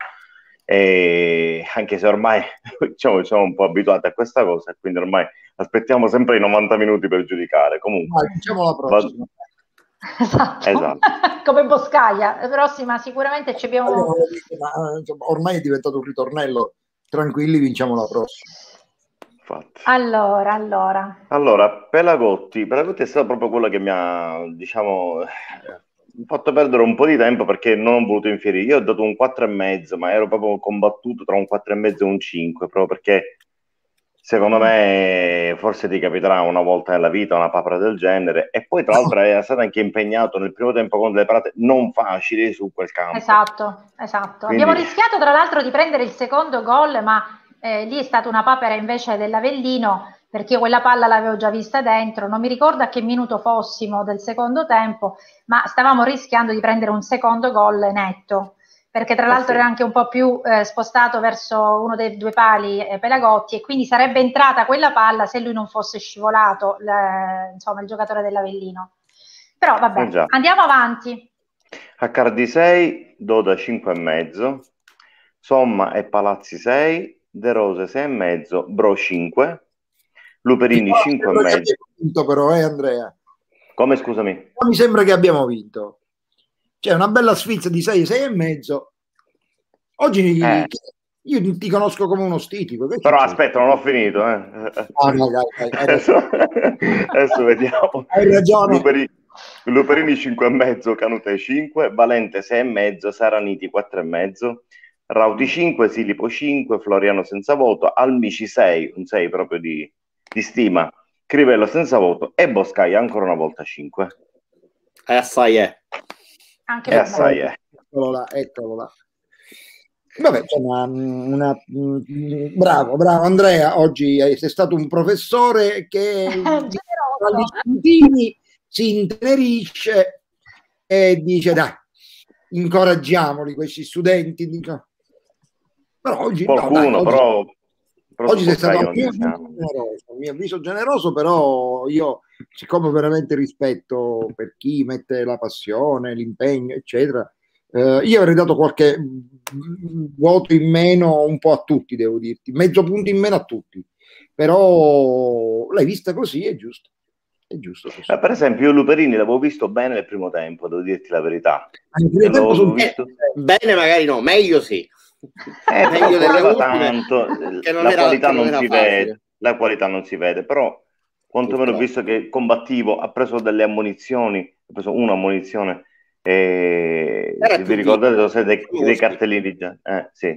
E anche se ormai diciamo, siamo un po' abituati a questa cosa, quindi ormai aspettiamo sempre i novanta minuti per giudicare. Comunque, Vai, diciamo la prossima. Va... Esatto, esatto. Come Boscaglia, la prossima sicuramente ci abbiamo. Ma, insomma, ormai è diventato un ritornello, tranquilli, vinciamo la prossima. Infatti. Allora, allora. Allora, Pelagotti, Pelagotti è stato proprio quello che mi ha, diciamo, fatto perdere un po' di tempo, perché non ho voluto infierire. Io ho dato un quattro e mezzo, ma ero proprio combattuto tra un quattro e mezzo e un cinque, proprio perché secondo me forse ti capiterà una volta nella vita una papera del genere, e poi tra l'altro è stato anche impegnato nel primo tempo con delle parate non facili su quel campo. Esatto, esatto. Quindi... Abbiamo rischiato tra l'altro di prendere il secondo gol, ma eh, lì è stata una papera invece dell'Avellino, perché io quella palla l'avevo già vista dentro, non mi ricordo a che minuto fossimo del secondo tempo, ma stavamo rischiando di prendere un secondo gol netto, perché tra l'altro eh sì. era anche un po' più eh, spostato verso uno dei due pali eh, Pelagotti, e quindi sarebbe entrata quella palla se lui non fosse scivolato, le, insomma, il giocatore dell'Avellino. Però vabbè, eh andiamo avanti. A Cardisei do da cinque e mezzo. Somma e Palazzi sei, De Rose sei e mezzo, Bro cinque, Luperini cinque e mezzo. Vinto però, eh, Andrea? Come, scusami? Mi sembra che abbiamo vinto. C'è una bella sfilza di sei, sei e mezzo. Oggi Eh. io ti conosco come uno stitico. Però aspetta, non ho finito. Eh. Ah, no, dai, dai, adesso, adesso vediamo. Hai ragione. Luperini, Luperini cinque e mezzo, Canute cinque, Valente sei e mezzo, Saraniti quattro e mezzo, Rauti cinque, Silipo cinque, Floriano senza voto, Almici sei, un sei proprio di, di stima, Crivello senza voto e Boscai ancora una volta cinque. E assai è. Anche e assai è. Eccolo là, eccolo là. Vabbè, insomma, una, una, bravo, bravo Andrea, oggi sei stato un professore che tra gli studentini si intenerisce e dice dai, incoraggiamoli questi studenti. Dico. Però oggi, Qualcuno, no, dai, però, oggi, però oggi sei stato a mio diciamo. avviso generoso, a mio avviso generoso, però io, siccome veramente rispetto per chi mette la passione, l'impegno, eccetera, Uh, io avrei dato qualche voto in meno un po' a tutti, devo dirti, mezzo punto in meno a tutti, però l'hai vista così, è giusto, è giusto così. Eh, per esempio io Luperini l'avevo visto bene nel primo tempo, devo dirti la verità. Nel tempo sul... visto... eh, bene magari no, meglio sì. Eh, meglio correva tanto, che non la era, qualità che non non si facile. vede, la qualità non si vede, però quantomeno ho visto che combattivo, ha preso delle ammonizioni, ha preso una ammonizione. E se vi ricordate sono dei, dei cartellini già eh, sì.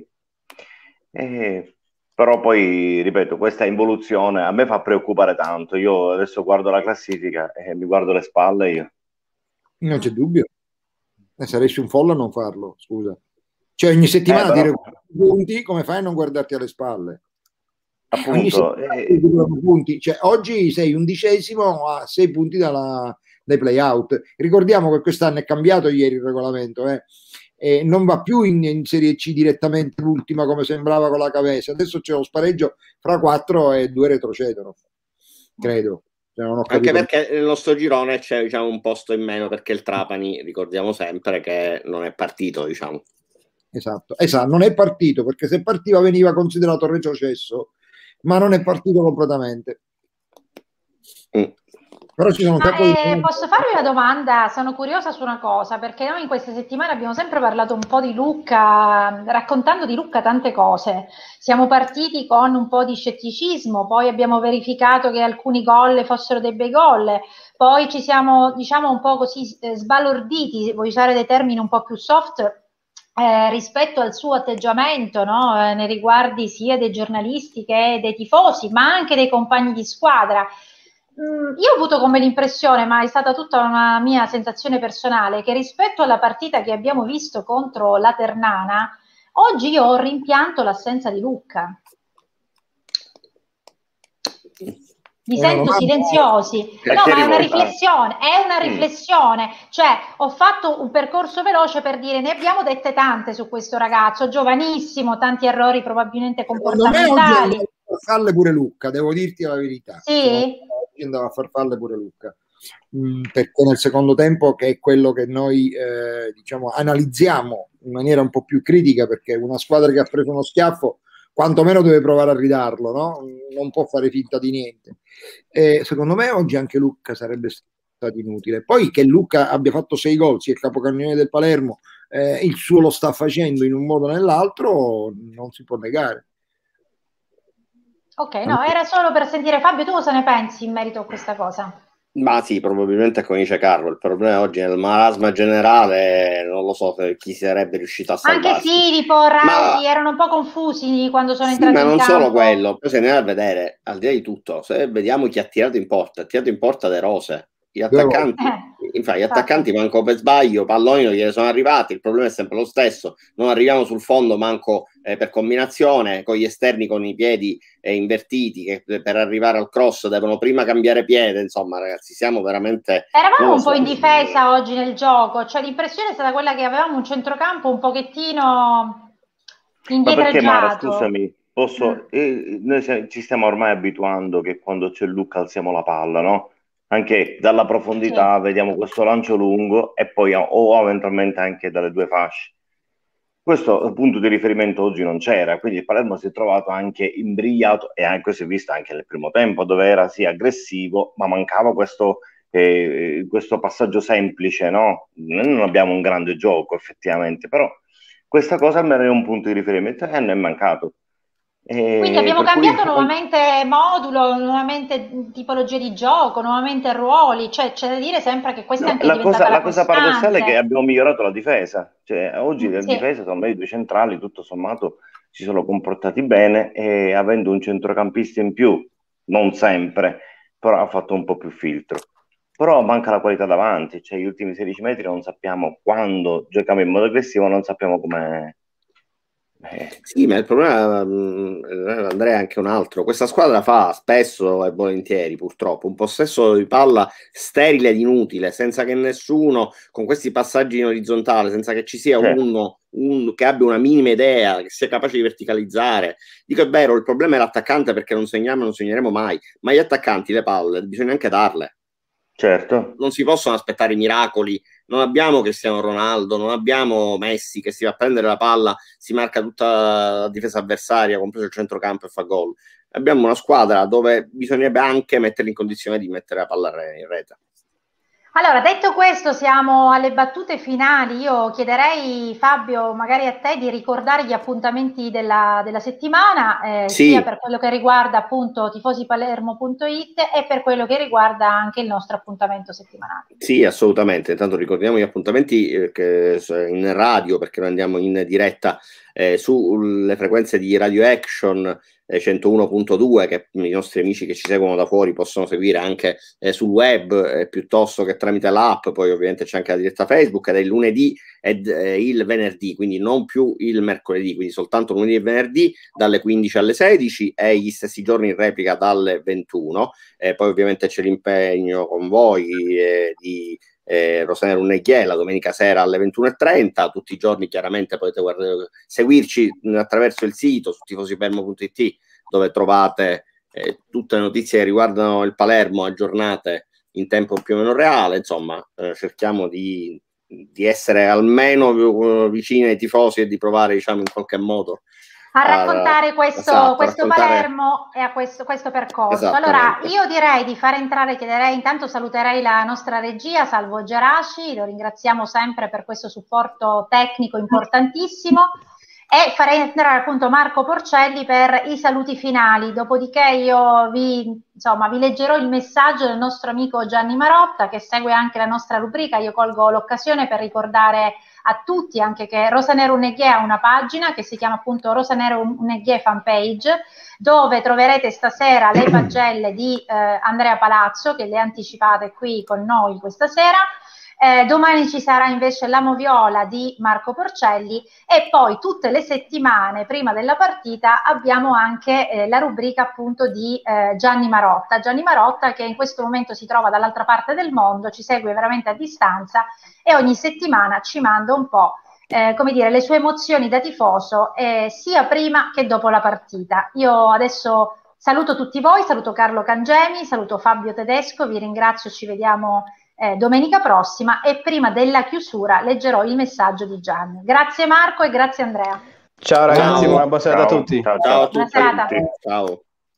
E, però poi ripeto, questa involuzione a me fa preoccupare tanto. Io adesso guardo la classifica e mi guardo le spalle io. Non c'è dubbio, eh, saresti un folle a non farlo, scusa, cioè ogni settimana eh, ti però... recuperi punti, come fai a non guardarti alle spalle? Appunto, eh... punti. Cioè, oggi sei undicesimo a sei punti dalla dai play-out. Ricordiamo che quest'anno è cambiato ieri il regolamento, eh? E non va più in, in Serie C direttamente l'ultima come sembrava con la Cavese, adesso c'è lo spareggio fra quattro e due retrocedono, credo. Cioè, non ho Anche capito. perché nel nostro girone c'è, diciamo, un posto in meno, perché il Trapani, ricordiamo sempre che non è partito, diciamo. Esatto, esatto, non è partito, perché se partiva veniva considerato retrocesso, ma non è partito completamente. Mm. Però ci sono un Ma, capo eh, di... posso farvi una domanda? Sono curiosa su una cosa, perché noi in queste settimane abbiamo sempre parlato un po' di Lucca, raccontando di Lucca tante cose. Siamo partiti con un po' di scetticismo, poi abbiamo verificato che alcuni gol fossero dei bei gol, poi ci siamo, diciamo, un po' così eh, sbalorditi, vuoi usare dei termini un po' più soft, eh, rispetto al suo atteggiamento, no? eh, nei riguardi sia dei giornalisti che dei tifosi, ma anche dei compagni di squadra. Io ho avuto come l'impressione, ma è stata tutta una mia sensazione personale, che rispetto alla partita che abbiamo visto contro la Ternana, oggi io ho rimpianto l'assenza di Lucca. Mi sento silenziosi. No, ma è una riflessione, è una riflessione. Cioè, ho fatto un percorso veloce per dire, ne abbiamo dette tante su questo ragazzo, giovanissimo, tanti errori probabilmente comportamentali. A farle pure Lucca, devo dirti la verità. Sì? Andava a far farle pure Lucca, mm, perché nel secondo tempo, che è quello che noi eh, diciamo analizziamo in maniera un po' più critica, perché una squadra che ha preso uno schiaffo quantomeno deve provare a ridarlo, no? Non può fare finta di niente. E secondo me oggi anche Lucca sarebbe stato inutile. Poi che Lucca abbia fatto sei gol, sia il capocannoniere del Palermo, eh, il suo lo sta facendo in un modo o nell'altro, non si può negare. Ok, no, era solo per sentire. Fabio, tu cosa ne pensi in merito a questa cosa? Ma sì, probabilmente come dice Carlo, il problema oggi nel marasma generale, non lo so se chi sarebbe riuscito a salvarsi. Anche Silipo, Rauti ma... erano un po' confusi quando sono sì, entrati in campo. Ma non solo quello, poi se andiamo a vedere, al di là di tutto, se vediamo chi ha tirato in porta, ha tirato in porta De Rose. Gli attaccanti, eh, infatti, gli attaccanti manco per sbaglio, palloni non gli sono arrivati, il problema è sempre lo stesso, non arriviamo sul fondo manco eh, per combinazione, con gli esterni con i piedi eh, invertiti, che per arrivare al cross devono prima cambiare piede, insomma ragazzi, siamo veramente... Eravamo un so, po' in difesa oggi nel gioco, cioè l'impressione è stata quella che avevamo un centrocampo un pochettino indietreggiato. Ma perché Mara, scusami, posso, mm. eh, noi ci stiamo ormai abituando che quando c'è Lucca alziamo la palla, no? Anche dalla profondità sì. Vediamo questo lancio lungo e poi o eventualmente anche dalle due fasce. questo punto di riferimento oggi non c'era, quindi il Palermo si è trovato anche imbrigliato, e anche si è visto anche nel primo tempo, dove era sì aggressivo, ma mancava questo, eh, questo passaggio semplice, no? Noi non abbiamo un grande gioco effettivamente, però questa cosa almeno è un punto di riferimento e a noi è mancato. Quindi E abbiamo per cambiato cui nuovamente modulo, nuovamente tipologia di gioco, nuovamente ruoli, cioè c'è da dire sempre che questa è no, anche la diventata cosa, la la cosa paradossale è che costante. abbiamo migliorato la difesa, cioè oggi Mm, le sì. difese sono i due centrali, tutto sommato si sono comportati bene e avendo un centrocampista in più, non sempre, però ha fatto un po' più filtro. Però manca la qualità davanti, cioè gli ultimi sedici metri non sappiamo quando giochiamo in modo aggressivo, non sappiamo come... Eh, Sì, ma il problema, mh, Andrea, è anche un altro. Questa squadra fa spesso e volentieri, purtroppo, un possesso di palla sterile ed inutile, senza che nessuno, con questi passaggi in orizzontale, senza che ci sia certo. uno, un, che abbia una minima idea, che sia capace di verticalizzare. Dico, è vero, il problema è l'attaccante, perché non segniamo e non segneremo mai, ma gli attaccanti le palle bisogna anche darle. Certo. Non si possono aspettare i miracoli. Non abbiamo Cristiano Ronaldo, non abbiamo Messi che si va a prendere la palla, si marca tutta la difesa avversaria, compreso il centrocampo, e fa gol. Abbiamo una squadra dove bisognerebbe anche metterli in condizione di mettere la palla in rete. Allora, detto questo, siamo alle battute finali. Io chiederei, Fabio, magari a te di ricordare gli appuntamenti della, della settimana, eh, Sì. sia per quello che riguarda appunto tifosipalermo punto it e per quello che riguarda anche il nostro appuntamento settimanale. Sì, assolutamente. Intanto ricordiamo gli appuntamenti eh, che in radio, perché noi andiamo in diretta eh, sulle frequenze di Radio Action eh, centouno punto due, che i nostri amici che ci seguono da fuori possono seguire anche eh, sul web eh, piuttosto che tramite l'app. Poi ovviamente c'è anche la diretta Facebook, ed è il lunedì ed eh, il venerdì, quindi non più il mercoledì, quindi soltanto lunedì e venerdì dalle quindici alle sedici, e gli stessi giorni in replica dalle ventuno. Eh, poi ovviamente c'è l'impegno con voi eh, di eh, Rosanero Uneghiè la domenica sera alle ventuno e trenta. Tutti i giorni chiaramente potete guardare, seguirci attraverso il sito su tifosipalermo punto it, dove trovate eh, tutte le notizie che riguardano il Palermo aggiornate in tempo più o meno reale. Insomma, eh, cerchiamo di, di essere almeno vicini ai tifosi e di provare, diciamo, in qualche modo a raccontare questo, esatto, questo raccontare... Palermo e a questo, questo percorso. Allora, io direi di fare entrare, chiederei, intanto saluterei la nostra regia, Salvo Geraci, lo ringraziamo sempre per questo supporto tecnico importantissimo, e farei entrare appunto Marco Porcelli per i saluti finali, dopodiché io vi, insomma, vi leggerò il messaggio del nostro amico Gianni Marotta, che segue anche la nostra rubrica. Io colgo l'occasione per ricordare a tutti anche che Rosanero Uneghiè ha una pagina che si chiama appunto Rosanero Uneghiè fanpage, dove troverete stasera le pagelle di eh, Andrea Palazzo, che le anticipate qui con noi questa sera. Eh, domani ci sarà invece la moviola di Marco Porcelli, e poi tutte le settimane prima della partita abbiamo anche eh, la rubrica appunto di eh, Gianni Marotta. Gianni Marotta, che in questo momento si trova dall'altra parte del mondo, ci segue veramente a distanza e ogni settimana ci manda un po' eh, come dire, le sue emozioni da tifoso eh, sia prima che dopo la partita. Io adesso saluto tutti voi, saluto Carlo Cangemi, saluto Fabio Tedesco, vi ringrazio, ci vediamo Eh, domenica prossima, e prima della chiusura leggerò il messaggio di Gianni. Grazie Marco e grazie Andrea. Ciao ragazzi, Ciao. buona serata a Ciao. tutti. Ciao, Ciao a Buona tutti. serata. Ciao.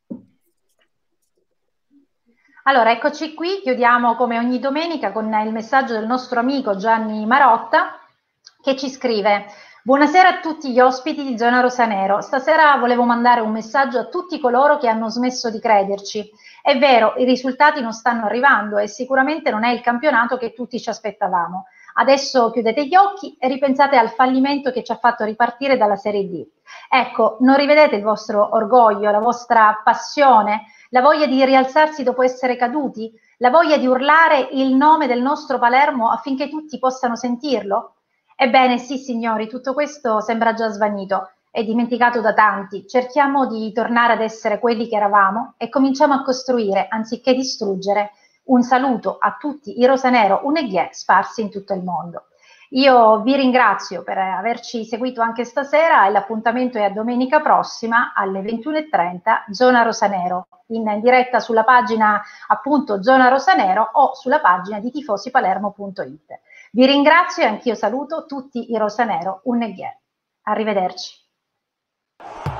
Allora, eccoci qui, chiudiamo come ogni domenica con il messaggio del nostro amico Gianni Marotta, che ci scrive: buonasera a tutti gli ospiti di Zona Rosanero. Stasera volevo mandare un messaggio a tutti coloro che hanno smesso di crederci. È vero, i risultati non stanno arrivando e sicuramente non è il campionato che tutti ci aspettavamo. Adesso chiudete gli occhi e ripensate al fallimento che ci ha fatto ripartire dalla Serie D. Ecco, non rivedete il vostro orgoglio, la vostra passione, la voglia di rialzarsi dopo essere caduti, la voglia di urlare il nome del nostro Palermo affinché tutti possano sentirlo? Ebbene sì signori, tutto questo sembra già svanito, è dimenticato da tanti. Cerchiamo di tornare ad essere quelli che eravamo e cominciamo a costruire anziché distruggere. Un saluto a tutti i Rosanero Uneghiè sparsi in tutto il mondo. Io vi ringrazio per averci seguito anche stasera, e l'appuntamento è a domenica prossima alle ventuno e trenta, Zona Rosanero, in diretta sulla pagina appunto Zona Rosanero o sulla pagina di tifosipalermo punto it. Vi ringrazio e anch'io saluto tutti i Rosanero Uneghiè. Arrivederci.